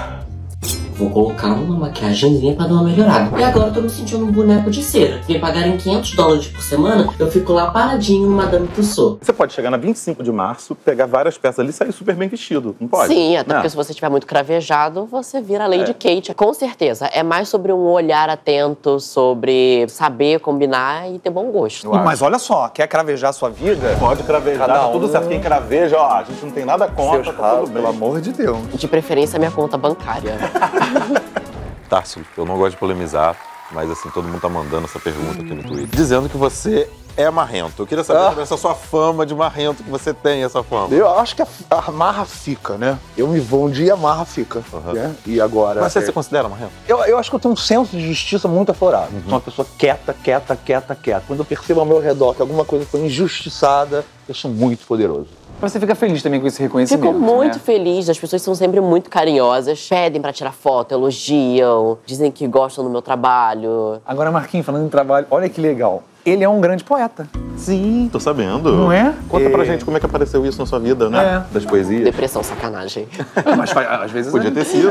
Vou colocar uma maquiagemzinha pra dar uma melhorada. E agora eu tô me sentindo um boneco de cera. Me pagarem $500 por semana, eu fico lá paradinho no Madame Tussauds. Você pode chegar na 25 de março, pegar várias peças ali e sair super bem vestido, não pode? Sim, até porque se você estiver muito cravejado, você vira a Lady Kate. Com certeza, é mais sobre um olhar atento, sobre saber combinar e ter bom gosto. Mas olha só, quer cravejar a sua vida? Pode cravejar, tá tudo certo. Quem craveja, ó, a gente não tem nada contra, tá tudo bem. Pelo amor de Deus. De preferência, minha conta bancária. Tarsilo, eu não gosto de polemizar, mas assim, todo mundo tá mandando essa pergunta aqui no Twitter. Dizendo que você é marrento. Eu queria saber sobre essa sua fama de marrento, que você tem essa fama. Eu acho que a marra fica, né? Eu me vou um dia, a marra fica. Né? E agora... Mas você se considera marrento? Eu acho que eu tenho um senso de justiça muito aflorado. Sou uma pessoa quieta. Quando eu percebo ao meu redor que alguma coisa foi injustiçada, eu sou muito poderoso. Você fica feliz também com esse reconhecimento, Fico muito né? feliz, as pessoas são sempre muito carinhosas, pedem pra tirar foto, elogiam, dizem que gostam do meu trabalho. Agora, Marquinhos, falando em trabalho, olha que legal. Ele é um grande poeta. Sim, tô sabendo. Não é? Conta pra gente como é que apareceu isso na sua vida, né? Das poesias. Depressão, sacanagem. Mas às vezes podia ter sido,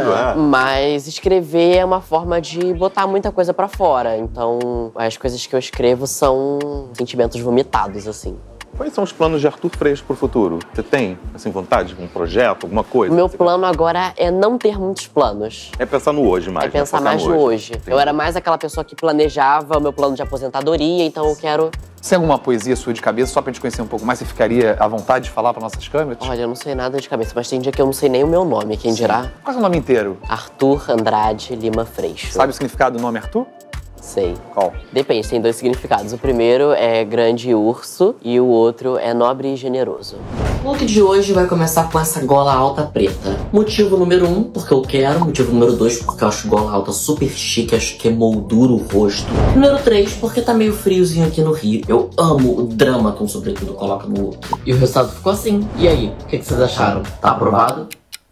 Mas escrever é uma forma de botar muita coisa pra fora. Então, as coisas que eu escrevo são sentimentos vomitados, assim. Quais são os planos de Arthur Freixo pro futuro? Você tem, assim, vontade de um projeto, alguma coisa? O meu plano agora é não ter muitos planos. É pensar no hoje mais. É pensar mais no hoje. Eu era mais aquela pessoa que planejava o meu plano de aposentadoria, então eu quero... Você tem alguma poesia sua de cabeça, só pra gente conhecer um pouco mais? Você ficaria à vontade de falar para nossas câmeras? Olha, eu não sei nada de cabeça, mas tem dia que eu não sei nem o meu nome, quem dirá? Qual é o nome inteiro? Arthur Andrade Lima Freixo. Sabe o significado do nome Arthur? Sei. Qual? Depende, tem 2 significados. O primeiro é grande urso e o outro é nobre e generoso. O look de hoje vai começar com essa gola alta preta. Motivo número 1, porque eu quero. Motivo número 2, porque eu acho gola alta super chique, acho que moldura o rosto. Número 3, porque tá meio friozinho aqui no Rio. Eu amo o drama que um sobretudo coloca no look. E o resultado ficou assim. E aí, o que vocês acharam? Tá aprovado?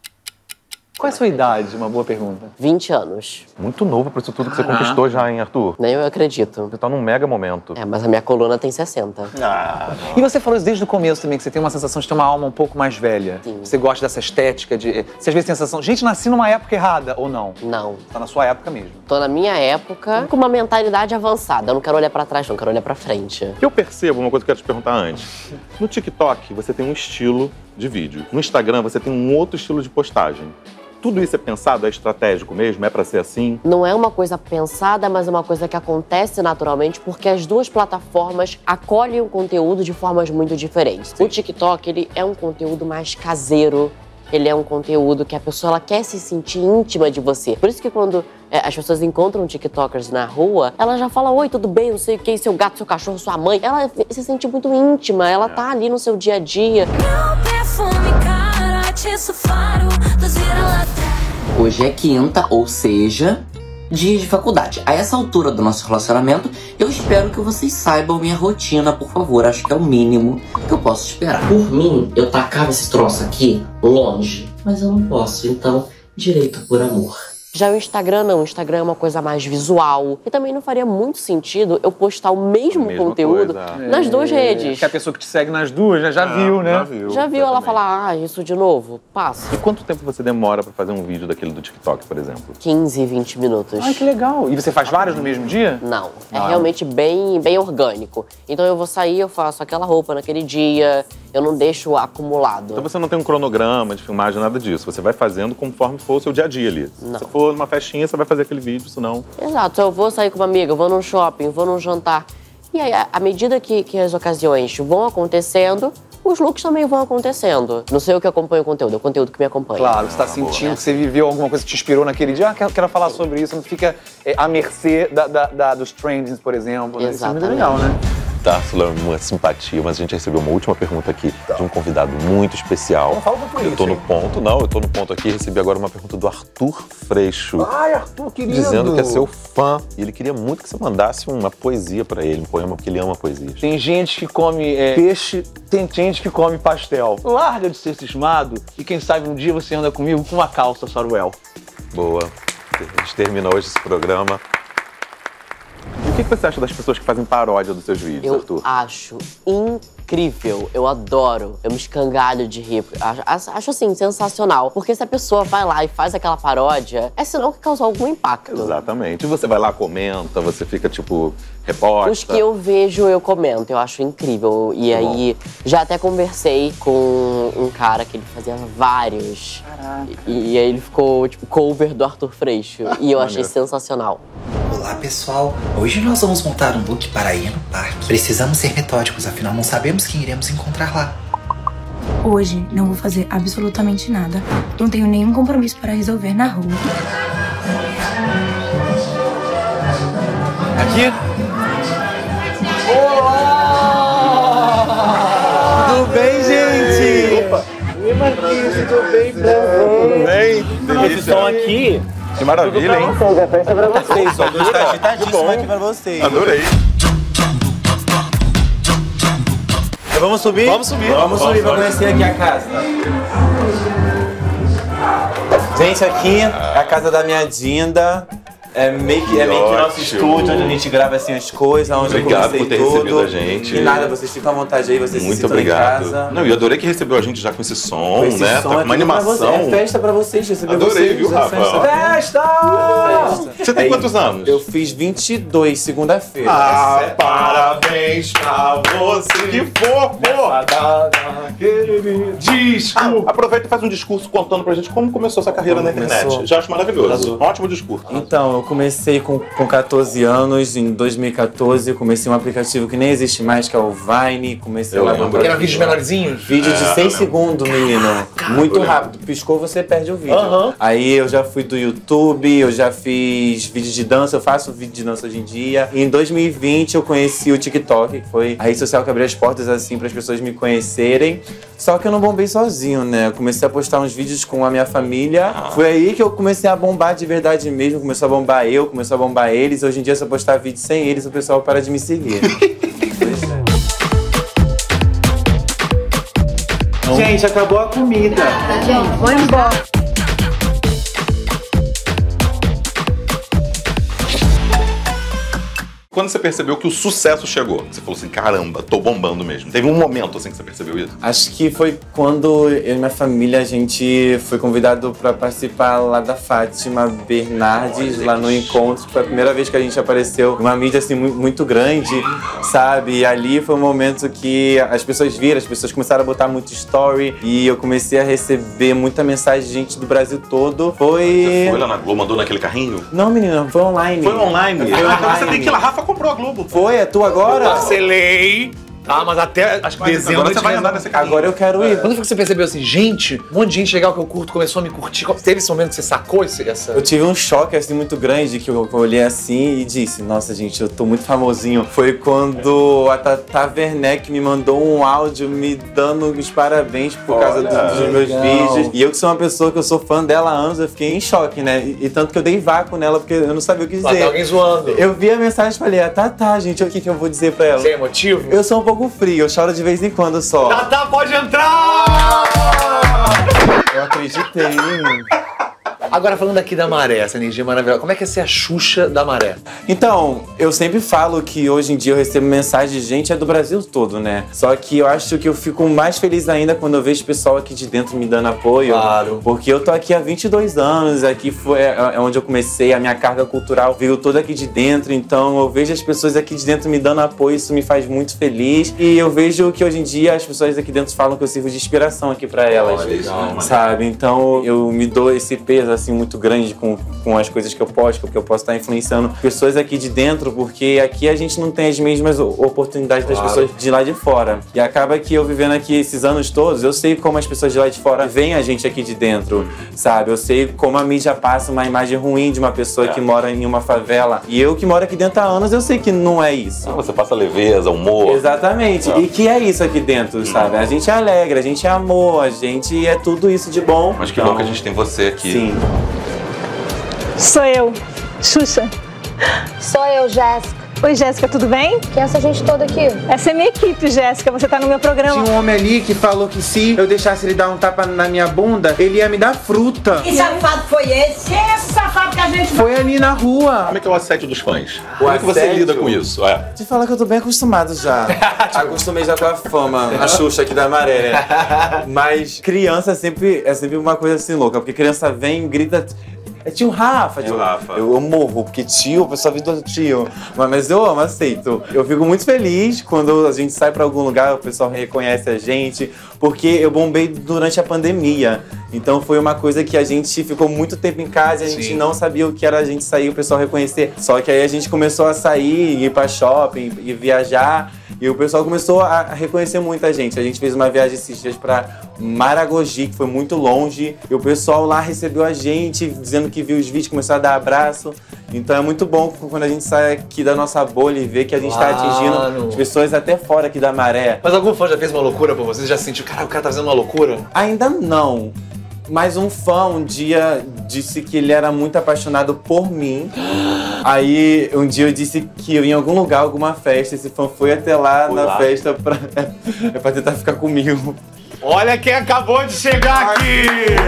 Qual é a sua idade? Uma boa pergunta. 20 anos. Muito novo pra isso tudo que você conquistou já, hein, Arthur? Nem eu acredito. Você tá num mega momento. É, mas a minha coluna tem 60. E você falou isso desde o começo também, que você tem uma sensação de ter uma alma um pouco mais velha. Sim. Você gosta dessa estética de... Você às vezes tem a sensação, gente, nasci numa época errada, ou não? Não. Tá na sua época mesmo. Tô na minha época com uma mentalidade avançada. Eu não quero olhar pra trás, não quero olhar pra frente. Eu percebo uma coisa que eu quero te perguntar antes. No TikTok, você tem um estilo de vídeo. No Instagram, você tem um outro estilo de postagem. Tudo isso é pensado, é estratégico mesmo? É pra ser assim? Não é uma coisa pensada, mas é uma coisa que acontece naturalmente porque as duas plataformas acolhem o conteúdo de formas muito diferentes. O TikTok, ele é um conteúdo mais caseiro. Ele é um conteúdo que a pessoa ela quer se sentir íntima de você. Por isso que quando as pessoas encontram tiktokers na rua, ela já fala, oi, tudo bem, não sei o que, seu gato, seu cachorro, sua mãe. Ela se sente muito íntima, ela tá ali no seu dia a dia. Hoje é quinta, ou seja, dia de faculdade. A essa altura do nosso relacionamento, eu espero que vocês saibam minha rotina, por favor. Acho que é o mínimo que eu posso esperar. Por mim, eu tacava esse troço aqui longe, mas eu não posso, então, direito por amor. Já o Instagram não, o Instagram é uma coisa mais visual. E também não faria muito sentido eu postar o mesmo conteúdo nas duas redes. Que a pessoa que te segue nas duas, né? Já viu, né? Já viu ela falar, isso de novo? Passa. E quanto tempo você demora pra fazer um vídeo daquele do TikTok, por exemplo? 15, 20 minutos. Ai, que legal. E você faz vários no mesmo dia? Não. É realmente bem orgânico. Então eu vou sair, eu faço aquela roupa naquele dia, eu não deixo acumulado. Então você não tem um cronograma de filmagem, nada disso. Você vai fazendo conforme for o seu dia a dia ali. Não. Se for numa festinha, você vai fazer aquele vídeo, senão... Exato. Eu vou sair com uma amiga, eu vou num shopping, vou num jantar. E aí, à medida que as ocasiões vão acontecendo, os looks também vão acontecendo. Não sei o que acompanha o conteúdo, é o conteúdo que me acompanha. Claro, você tá sentindo que você viveu alguma coisa que te inspirou naquele dia. Ah, quero falar sobre isso. Não fica à mercê dos trendings, por exemplo. Né? Isso é muito legal, né? Társula, uma simpatia, mas a gente recebeu uma última pergunta aqui de um convidado muito especial. Não fala português. Eu tô no ponto, eu tô no ponto aqui. Recebi agora uma pergunta do Arthur Freixo. Ai, Arthur, querido! Dizendo que é seu fã. E ele queria muito que você mandasse uma poesia pra ele, um poema, porque ele ama poesias. Tem gente que come peixe, tem gente que come pastel. Larga de ser cismado e quem sabe um dia você anda comigo com uma calça Saruel. Boa. A gente termina hoje esse programa. E o que você acha das pessoas que fazem paródia dos seus vídeos, Arthur? Eu acho incrível, eu adoro, eu me escangalho de rir. Acho assim, sensacional. Porque se a pessoa vai lá e faz aquela paródia, é sinal que causou algum impacto. Exatamente. E você vai lá, comenta, você fica, tipo, reposta. Os que eu vejo, eu comento, eu acho incrível. E aí, já até conversei com um cara que ele fazia vários. Caraca. E aí ele ficou, tipo, cover do Arthur Freixo. E eu achei sensacional. Olá pessoal, hoje nós vamos montar um look para ir no parque. Precisamos ser metódicos, afinal não sabemos quem iremos encontrar lá. Hoje não vou fazer absolutamente nada. Não tenho nenhum compromisso para resolver na rua. Aqui? Olá! Tudo bem, gente? Opa! Oi, Marquinhos, tudo bem? Tudo bem? Delícia. Esse som aqui... Que maravilha, hein? A festa é pra vocês. Só está agitadíssimo aqui pra vocês. Adorei. Vamos subir? Vamos subir. Vamos subir pra conhecer aqui a casa. Gente, aqui é a casa da minha Dinda. É meio que nosso estúdio, onde a gente grava assim as coisas, onde obrigado eu comecei por ter tudo. recebido a gente. E nada, vocês ficam à vontade aí, vocês se Muito sintam em obrigado. casa. Não, e eu adorei que recebeu a gente já com esse som, Com esse né? som, Tá com é uma tudo pra você, animação. é festa pra vocês, receber Adorei, vocês. viu, é Rafa? Festa! Você tem quantos anos? Eu fiz 22, segunda-feira. Parabéns pra você. Que fofo! Disco! Aproveita e faz um discurso contando pra gente como começou essa carreira na internet. Já acho maravilhoso. Ótimo discurso. Então, eu comecei com 14 anos, em 2014, eu comecei um aplicativo que nem existe mais, que é o Vine. Comecei lá no Eram vídeos menorzinhos? Vídeo de 6 segundos, menino. Muito rápido. Piscou, você perde o vídeo. Aí eu já fui do YouTube, eu já fiz vídeo de dança, eu faço vídeo de dança hoje em dia. E em 2020 eu conheci o TikTok, que foi a rede social que abriu as portas assim para as pessoas me conhecerem. Só que eu não bombei sozinho, né? Eu comecei a postar uns vídeos com a minha família. Foi aí que eu comecei a bombar de verdade mesmo. Começou a bombar eu, começou a bombar eles. Hoje em dia, se eu postar vídeo sem eles, o pessoal para de me seguir. Gente, acabou a comida. Gente, vou embora. Quando você percebeu que o sucesso chegou? Você falou assim, caramba, tô bombando mesmo. Teve um momento assim que você percebeu isso? Acho que foi quando eu e minha família, a gente foi convidado para participar lá da Fátima Bernardes, lá no encontro. Foi a primeira vez que a gente apareceu numa mídia assim muito grande, sabe? E ali foi um momento que as pessoas viram, as pessoas começaram a botar muito story e eu comecei a receber muita mensagem de gente do Brasil todo. Você foi lá na Globo, mandou naquele carrinho? Não, menina, foi online. Foi online? Foi online. Você tem que ir lá, Rafa comprou a Globo. Foi? É tu agora? Parcelei. Tá, mas até acho que dezembro agora você vai andar nesse carrinho. Agora eu quero ir. Quando foi que você percebeu assim, gente, um monte de gente legal que eu curto começou a me curtir? Teve esse momento que você sacou essa... Eu tive um choque assim muito grande que eu olhei assim e disse, nossa gente, eu tô muito famosinho. Foi quando a Tata Werneck me mandou um áudio me dando os parabéns por causa dos meus vídeos. E eu que sou uma pessoa que eu sou fã dela há anos, eu fiquei em choque, né? E tanto que eu dei vácuo nela porque eu não sabia o que dizer. Tá alguém zoando. Eu vi a mensagem e falei, Tata, gente, o que eu vou dizer pra ela? Você é emotivo? Eu sou um pouco frio, eu choro de vez em quando só. Tata, pode entrar! Eu acreditei. Agora falando aqui da Maré, essa energia maravilhosa, como é que é ser a Xuxa da Maré? Então, eu sempre falo que hoje em dia eu recebo mensagem de gente do Brasil todo, né? Só que eu acho que eu fico mais feliz ainda quando eu vejo o pessoal aqui de dentro me dando apoio. Claro. Porque eu tô aqui há 22 anos, aqui é onde eu comecei, a minha carga cultural veio toda aqui de dentro, então eu vejo as pessoas aqui de dentro me dando apoio, isso me faz muito feliz. E eu vejo que hoje em dia as pessoas aqui dentro falam que eu sirvo de inspiração aqui pra elas, sabe? Então eu me dou esse peso assim muito grande com as coisas que eu posto, porque eu posso estar influenciando pessoas aqui de dentro, porque aqui a gente não tem as mesmas oportunidades das pessoas de lá de fora. E acaba que eu vivendo aqui esses anos todos, eu sei como as pessoas de lá de fora veem a gente aqui de dentro, sabe? Eu sei como a mídia passa uma imagem ruim de uma pessoa que mora em uma favela. E eu que moro aqui dentro há anos, eu sei que não é isso. Você passa leveza, humor. Exatamente. E que é isso aqui dentro, sabe? A gente é alegre, a gente é amor, a gente é tudo isso de bom. Mas que bom que a gente tem você aqui. Sim. Sou eu, Xuxa. Sou eu, Jéssica. Oi, Jéssica, tudo bem? Quem é essa gente toda aqui? Essa é minha equipe, Jéssica. Você tá no meu programa. Tinha um homem ali que falou que se eu deixasse ele dar um tapa na minha bunda, ele ia me dar fruta. Que safado foi esse? Quem é esse safado que a gente... Foi ali na rua. Como é que é o assédio dos fãs? Como é que você lida com isso? Te falar que eu tô bem acostumado já. Acostumei já com a fama, a Xuxa aqui da Maré, né? Mas criança é sempre uma coisa assim louca, porque criança vem, grita... É tio Rafa, tio Rafa. Eu morro, porque tio, o pessoal vive do tio. Mas eu amo, aceito. Eu fico muito feliz quando a gente sai pra algum lugar, o pessoal reconhece a gente, porque eu bombei durante a pandemia. Então foi uma coisa que a gente ficou muito tempo em casa, a gente não sabia o que era a gente sair, o pessoal reconhecer. Só que aí a gente começou a sair, ir pra shopping, e viajar, e o pessoal começou a reconhecer muita gente. A gente fez uma viagem esses dias pra Maragogi, que foi muito longe, e o pessoal lá recebeu a gente, dizendo que viu os vídeos, começou a dar abraço. Então é muito bom quando a gente sai aqui da nossa bolha e vê que a gente tá atingindo as pessoas até fora aqui da Maré. Mas algum fã já fez uma loucura pra você? Já sentiu, cara, o cara tá fazendo uma loucura? Ainda não. Mas um fã um dia disse que ele era muito apaixonado por mim Aí, um dia eu disse que eu ia em algum lugar, alguma festa. Esse fã foi até lá na festa pra tentar ficar comigo. Olha quem acabou de chegar aqui!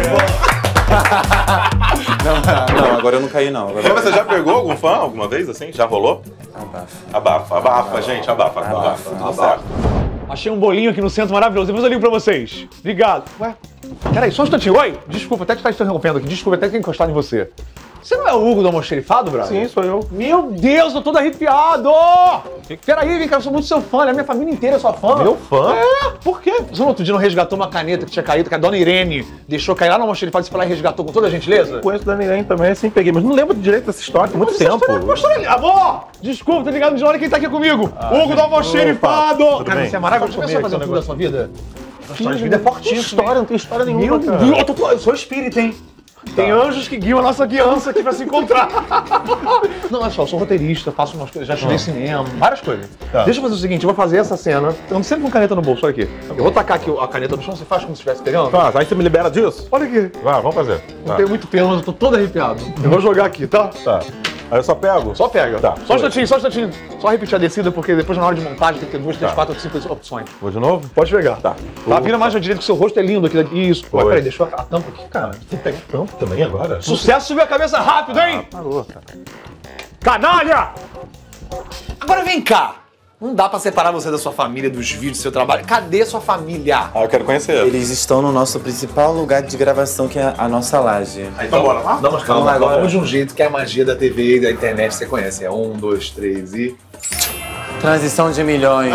Não, agora eu não caí, não. Mas você já pegou algum fã alguma vez, assim? Já rolou? Abafa, gente, abafa. Tudo certo. Achei um bolinho aqui no centro maravilhoso. Depois eu ligo pra vocês. Obrigado. Ué? Peraí, só um instantinho. Oi? Desculpa, até que tá interrompendo aqui. Desculpa, até que encostado em você. Você não é o Hugo do Almoxerifado, brother? Sim, sou eu. Meu Deus, eu tô todo arrepiado! Peraí, vem cá, eu sou muito seu fã, né? Minha família inteira é sua fã. Meu fã? É, por quê? Você no outro dia não resgatou uma caneta que tinha caído, que a dona Irene deixou cair lá no Almoxerifado e você foi lá e resgatou com toda a gentileza? Conheço a dona Irene também, assim, peguei, mas não lembro direito dessa história, tem muito tempo. Amor! Desculpa, tá ligado de hora quem tá aqui comigo? Hugo do Almoxerifado! Cara, você é maravilhoso. Você começou a fazer tudo da sua vida? A história de vida é fortíssima. Não tem história nenhuma, Meu cara. Deus, eu sou espírita, hein? Tem anjos que guiam a nossa guiança aqui pra se encontrar. Não, olha só, eu sou roteirista, faço umas coisas, já estudei cinema, várias coisas. Tá. Deixa eu fazer o seguinte, eu vou fazer essa cena. Eu ando sempre com caneta no bolso, olha aqui. Eu vou tacar aqui a caneta no chão, você faz como se estivesse pegando? Faz, aí você me libera disso? Olha aqui. Vai, vamos fazer. Não tenho muito pelo, mas eu tô todo arrepiado. Eu vou jogar aqui, tá? Tá. Aí eu só pego? Só pega. Tá. Só um instantinho. Só repetir a descida, porque depois na hora de montagem tem que ter 2, 3, 4, 5 opções. Vou de novo? Pode pegar. Tá. Tá, vira mais à direita que o seu rosto é lindo aqui. Isso. Ué, peraí, deixou a tampa aqui, cara. Você pega a tampa também agora? Sucesso subiu a cabeça rápido, hein? Parou, cara. Canalha! Agora vem cá. Não dá pra separar você da sua família, dos vídeos, do seu trabalho. Cadê sua família? Ah, eu quero conhecer. Eles estão no nosso principal lugar de gravação, que é a nossa laje. Então bora lá? Não, mas calma, agora. Vamos de um jeito que é a magia da TV e da internet você conhece. É 1, 2, 3 e... Transição de milhões.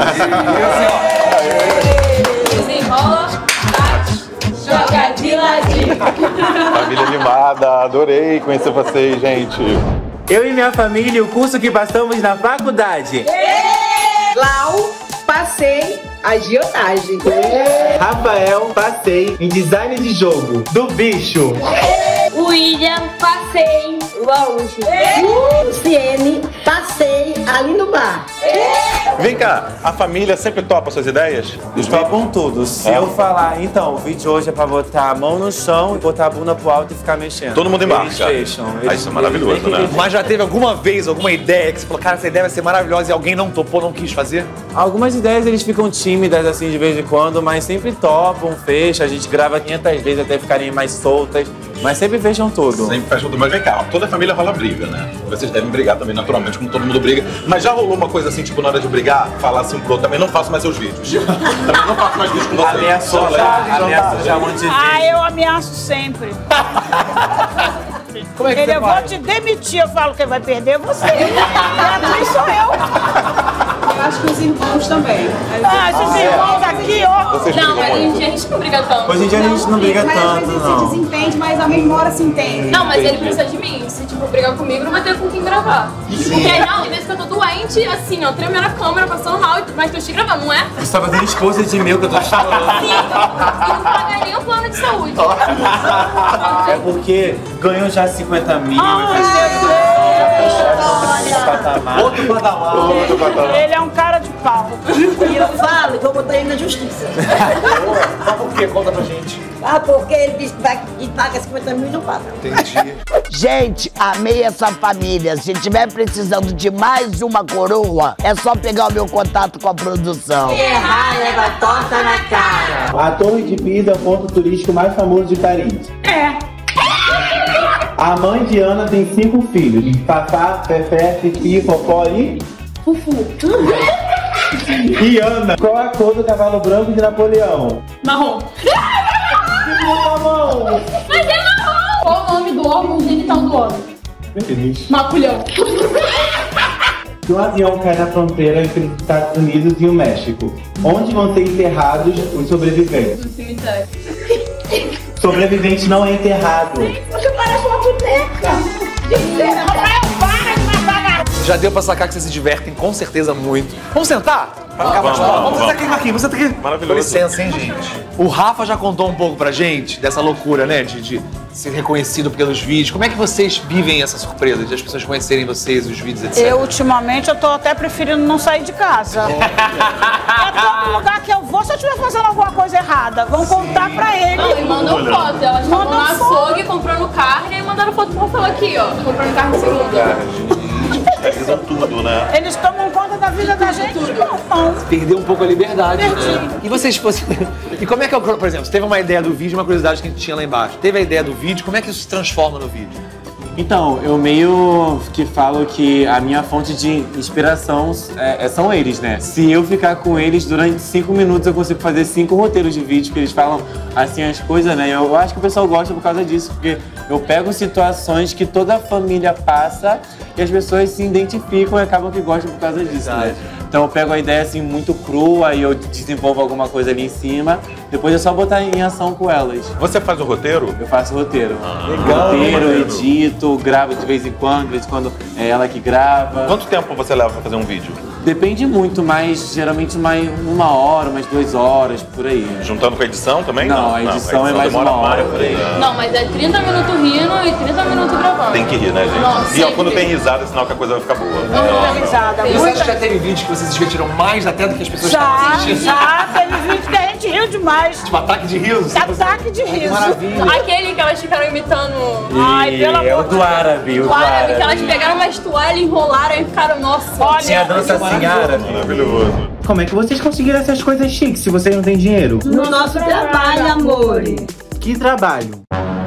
Desenrola, bate, joga de ladinho. Família animada, adorei conhecer vocês, gente. Eu e minha família e o curso que passamos na faculdade. Lau, passei agiotagem. Rafael, passei em design de jogo do bicho. William, passei longe. Luciene, passei ali no bar. Vem cá, a família sempre topa suas ideias? Eles topam tudo. Se eu falar, então, o vídeo hoje é pra botar a mão no chão e botar a bunda pro alto e ficar mexendo. Todo mundo embarca. Eles fecham. Ah, isso é maravilhoso, né? Mas já teve alguma vez, alguma ideia que você falou, cara, essa ideia vai ser maravilhosa e alguém não topou, não quis fazer? Algumas ideias eles ficam tímidas assim de vez em quando, mas sempre topam, fecham. A gente grava 500 vezes até ficarem mais soltas, mas sempre fecham tudo. Sempre fecham tudo. Mas vem cá, toda família rola briga, né? Vocês devem brigar também naturalmente, como todo mundo briga. Mas já rolou uma coisa assim, tipo, na hora de brigar, falar assim pro outro, também não faço mais seus vídeos. Também não faço mais vídeos com vocês. Ameaçou já um monte de vídeo. Eu ameaço sempre. Como é que Ele, você eu vou faz? te demitir, eu falo que vai perder você. Beatriz sou eu. Eu acho que os irmãos também. Esses irmãos aqui, ó. Vocês Não, brigam mas hoje em muito? dia a gente não briga tanto. Hoje em dia a gente não briga Mas às tanto, vezes se não. desentende, mas a mesma hora se entende. Não, mas ele precisa de mim. Se tipo brigar comigo, não vai ter com quem gravar. Porque não, tem vezes que eu tô doente, assim, ó, tremendo a câmera, passando mal, mas tô te gravando, não é? Você tá fazendo esposa de meu que eu tô chorando. Sim, e não paga nem o plano de saúde. É porque ganhou já 50 mil. Outro patamar. Outro patamar. Ele é um cara de pau. E eu falo, vou botar ele na justiça. Mas por quê? Conta pra gente. Ah, porque ele diz que vai e paga 50 mil e não paga. Entendi. Gente, amei essa família. Se tiver precisando de mais uma coroa, é só pegar o meu contato com a produção. Errar, leva torta na cara. A Torre de Pisa é o ponto turístico mais famoso de Paris. A mãe de Ana tem 5 filhos. Fafá, Fefé, Fifi, Fofó e... Fufu. E Ana. Qual a cor do cavalo branco de Napoleão? Marrom. Mas é marrom! Qual o nome do órgão genital do homem? Maculhão. Se um avião cai na fronteira entre os Estados Unidos e o México, onde vão ser enterrados os sobreviventes? No cemitério. Sobrevivente não é enterrado. Você parece uma boneca. Já deu pra sacar que vocês se divertem com certeza muito. Vamos sentar? Pra ficar mais claro. Vamos sentar aqui, Marquinhos. Vamos sentar aqui. Maravilhoso. Com licença, hein, gente? O Rafa já contou um pouco pra gente dessa loucura, né? De ser reconhecido pelos vídeos. Como é que vocês vivem essa surpresa de as pessoas conhecerem vocês, os vídeos, etc? Eu, ultimamente, eu tô até preferindo não sair de casa. É todo lugar que eu vou, se eu estiver fazendo alguma coisa errada, vão contar pra ele. Não, e mandam foto. Elas foram no açougue, comprando carne e mandaram foto pro Rafael aqui, ó. Comprando carne segunda. tudo, né? Eles tomam conta da vida da gente, não. Perdeu um pouco a liberdade. Perdi. E vocês fossem. E como é que é o. Por exemplo, você teve uma ideia do vídeo, uma curiosidade que a gente tinha lá embaixo. Teve a ideia do vídeo, como é que isso se transforma no vídeo? Então, eu meio que falo que a minha fonte de inspiração são eles, né? Se eu ficar com eles durante 5 minutos, eu consigo fazer 5 roteiros de vídeo, que eles falam assim as coisas, né? Eu acho que o pessoal gosta por causa disso, porque eu pego situações que toda a família passa e as pessoas se identificam e acabam que gostam por causa disso, né? Então eu pego a ideia assim muito crua e eu desenvolvo alguma coisa ali em cima, depois é só botar em ação com elas. Você faz o roteiro? Eu faço o roteiro. Legal. Roteiro, edito, gravo de vez em quando é ela que grava. Quanto tempo você leva pra fazer um vídeo? Depende muito, mas geralmente mais 1 hora, mais 2 horas, por aí. Juntando com a edição também? Não, a edição é mais 1 hora por aí. Não, mas é 30 minutos rindo e 30 minutos gravando. Tem que rir, né, gente? Nossa, e ó, quando tem risada, é sinal que a coisa vai ficar boa. Muita risada. E você acha que já teve vídeo que vocês se divertiram mais até do que as pessoas estavam assistindo? Já, teve vídeo que a gente riu demais. Tipo, ataque de riso? Ataque de riso. Maravilha. Aquele que elas ficaram imitando. Ai, pelo amor de Deus. Do árabe, o árabe. Que elas pegaram umas toalhas, enrolaram e ficaram, nossa. Olha, tinha dança assim árabe. Maravilhoso. Como é que vocês conseguiram essas coisas chiques se vocês não têm dinheiro? No nosso trabalho, amor. Que trabalho?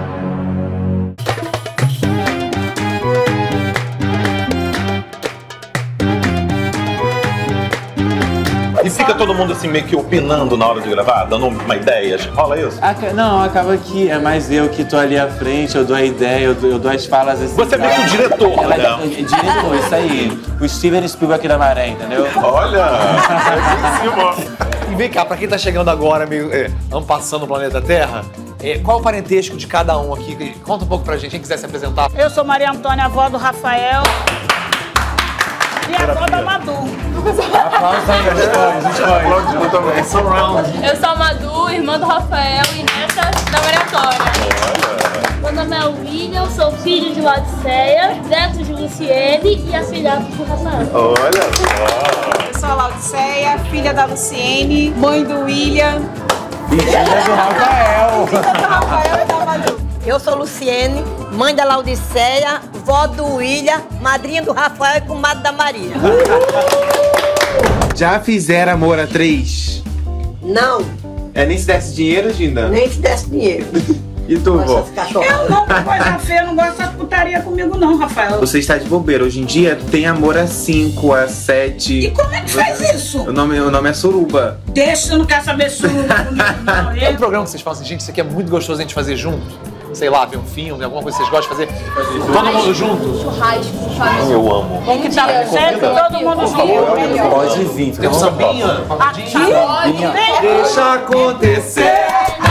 E fica todo mundo assim meio que opinando na hora de gravar, dando uma ideia. Rola isso? Não, acaba que é mais eu que tô ali à frente, eu dou a ideia, eu dou as falas assim. Você é meio que o diretor, né? Diretor, isso aí. O Steven Spielberg da Maré, entendeu? Olha! E vem cá, pra quem tá chegando agora, meio passando no planeta Terra, qual o parentesco de cada um aqui? Conta um pouco pra gente, quem quiser se apresentar. Eu sou Maria Antônia, avó do Rafael. E a avó da Madu. Aplausos aí, Aplausos também. Eu sou a Madu, irmã do Rafael e neta da Maria Antônia. Meu nome é William, sou filho de Laodiceia, neto de Luciene e afilhado do Rafael. Olha só! Eu sou a Laodiceia, filha da Luciene, mãe do William. E filha do Rafael. Filha do Rafael e da Madu. Eu sou Luciene, mãe da Laodiceia, vó do William, madrinha do Rafael e comadre da Maria. Já fizeram amor a 3? Não, Nem se desse dinheiro, Ginda? nem se desse dinheiro. E tu, vó? Eu não, coisa feia, não gosto de putaria comigo não, Rafael. Você está de bobeira. Hoje em dia tem amor a 5, a 7. E como é que faz isso? O nome é Suruba. Deixa, eu não quero saber suruba comigo não. É um programa que vocês falam assim, gente, isso aqui é muito gostoso a gente fazer junto. Sei lá, ver um filme, alguma coisa que vocês gostam de fazer. Todo mundo junto? Churrasco, família. Eu amo. Tem que estar sempre todo mundo junto. Pode vir. Tem um sambinha? Aqui? Deixa acontecer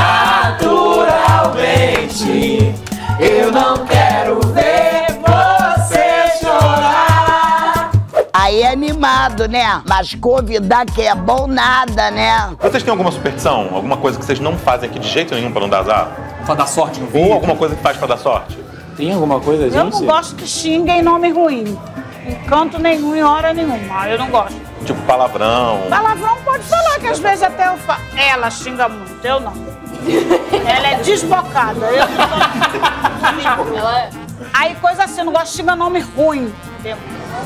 naturalmente. Eu não quero ver você chorar. Aí é animado, né? Mas convidar que é bom nada, né? Vocês têm alguma superstição? Alguma coisa que vocês não fazem aqui de jeito nenhum pra não dar azar? Pra dar sorte no vídeo? Ou alguma coisa que faz pra dar sorte? Tem alguma coisa, gente? Eu não gosto que xinguem nome ruim. Em canto nenhum, em hora nenhuma. Eu não gosto. Tipo palavrão. Palavrão pode falar, que às vezes até eu falo. Ela xinga muito, eu não. Ela é desbocada. Eu não Ela Aí coisa assim, eu não gosto de xingar nome ruim. Entendeu?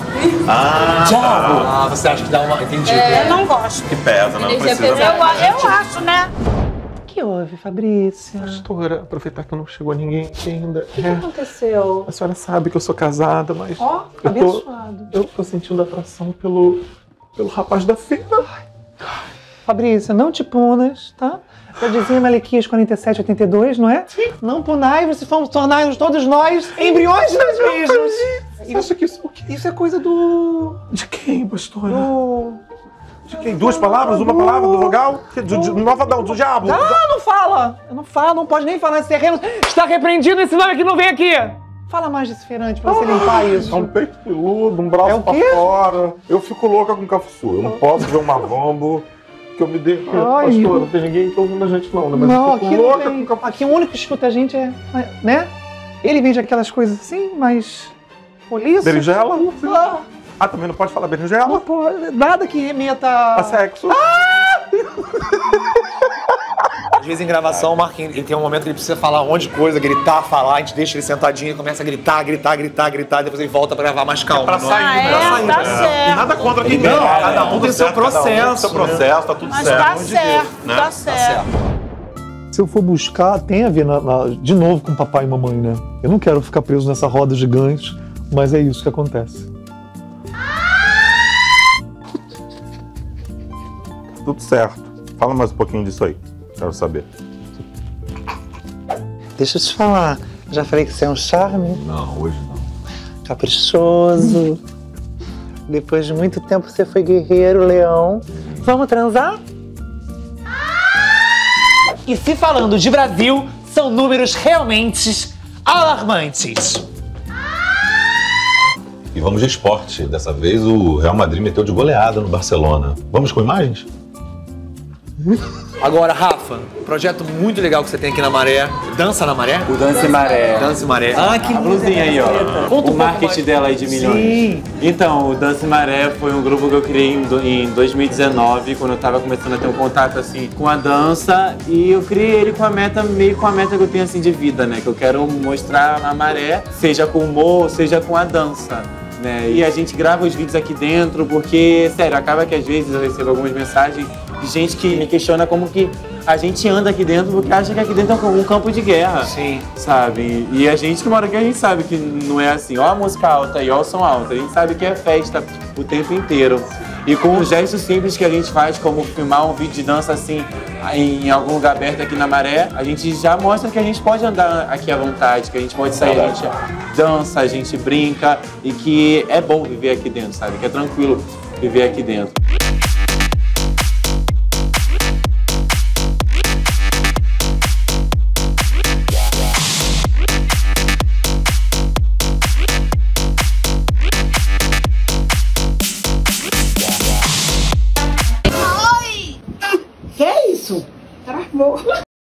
Você acha que dá uma... Entendi. Eu não gosto. Que pesa, né? Não precisa. Eu acho, né? O que houve, Fabrícia? Pastora, aproveitar que não chegou ninguém aqui ainda. O que aconteceu? A senhora sabe que eu sou casada, mas Abençoado. eu tô sentindo atração pelo rapaz da feira. Fabrícia, não te punas, tá? Já dizia Malequias 47:82, não é? Sim. Não punai-vos, se fomos tornar-nos todos nós embriões de nós mesmos. Você acha que isso é coisa do... De quem, pastora? De quem? Duas palavras? Uma palavra do vogal? Do diabo? Não fala! Não fala, não pode nem falar. Esse terreno está repreendido, esse nome aqui não vem aqui! Fala mais desse feirante pra você limpar isso. É um peito peludo, um braço pra fora. Eu fico louca com cafuçu. Eu não posso ver um mavambo que eu me dê... Pastor, não tem ninguém que ouvindo a gente não, né? Mas não, eu fico louca com cafuçu. Aqui o único que escuta a gente é... né? Ele vende aquelas coisas assim, mas... Poliço? Berinjela? Ah, também não pode falar berinjela? Não pode. Nada que remeta... A sexo. A vezes em gravação, o Marquinhos, ele tem um momento que ele precisa falar um monte de coisa, gritar, falar, a gente deixa ele sentadinho e começa a gritar, depois ele volta pra gravar mais calmo. Pra sair, né? Pra sair, tá né? certo. E nada contra quem Não, grava, cada um tem seu processo. Seu processo, tá tudo Mas certo. tá Pelo amor de certo, Deus, né? tá certo. Se eu for buscar, tem a ver de novo com papai e mamãe, né? Eu não quero ficar preso nessa roda gigante, mas é isso que acontece. Tudo certo. Fala mais um pouquinho disso aí. Quero saber. Deixa eu te falar. Já falei que você é um charme? Não, hoje não. Caprichoso. Depois de muito tempo você foi guerreiro, leão. Vamos transar? E se falando de Brasil, são números realmente alarmantes. E vamos de esporte. Dessa vez o Real Madrid meteu de goleada no Barcelona. Vamos com imagens? Agora, Rafa, projeto muito legal que você tem aqui na Maré. Dança na Maré? O Dança e Maré. Dança e Maré. Ah, que blusinha aí, ó. Conta O marketing dela aí de milhões. Sim. Então, o Dança e Maré foi um grupo que eu criei em 2019, quando eu tava começando a ter um contato, assim, com a dança. E eu criei ele com a meta, meio com a meta que eu tenho, assim, de vida, né? Que eu quero mostrar a Maré, seja com humor, seja com a dança. Né? E a gente grava os vídeos aqui dentro porque, sério, acaba que às vezes eu recebo algumas mensagens de gente que me questiona como que a gente anda aqui dentro porque acha que aqui dentro é um campo de guerra. Sim. Sabe? E a gente que mora aqui, a gente sabe que não é assim, ó a música alta e ó o som alto. A gente sabe que é festa o tempo inteiro. E com um gesto simples que a gente faz, como filmar um vídeo de dança assim em algum lugar aberto aqui na Maré, a gente já mostra que a gente pode andar aqui à vontade, que a gente pode sair, a gente dança, a gente brinca e que é bom viver aqui dentro, sabe? Que é tranquilo viver aqui dentro. Que é isso? Travou.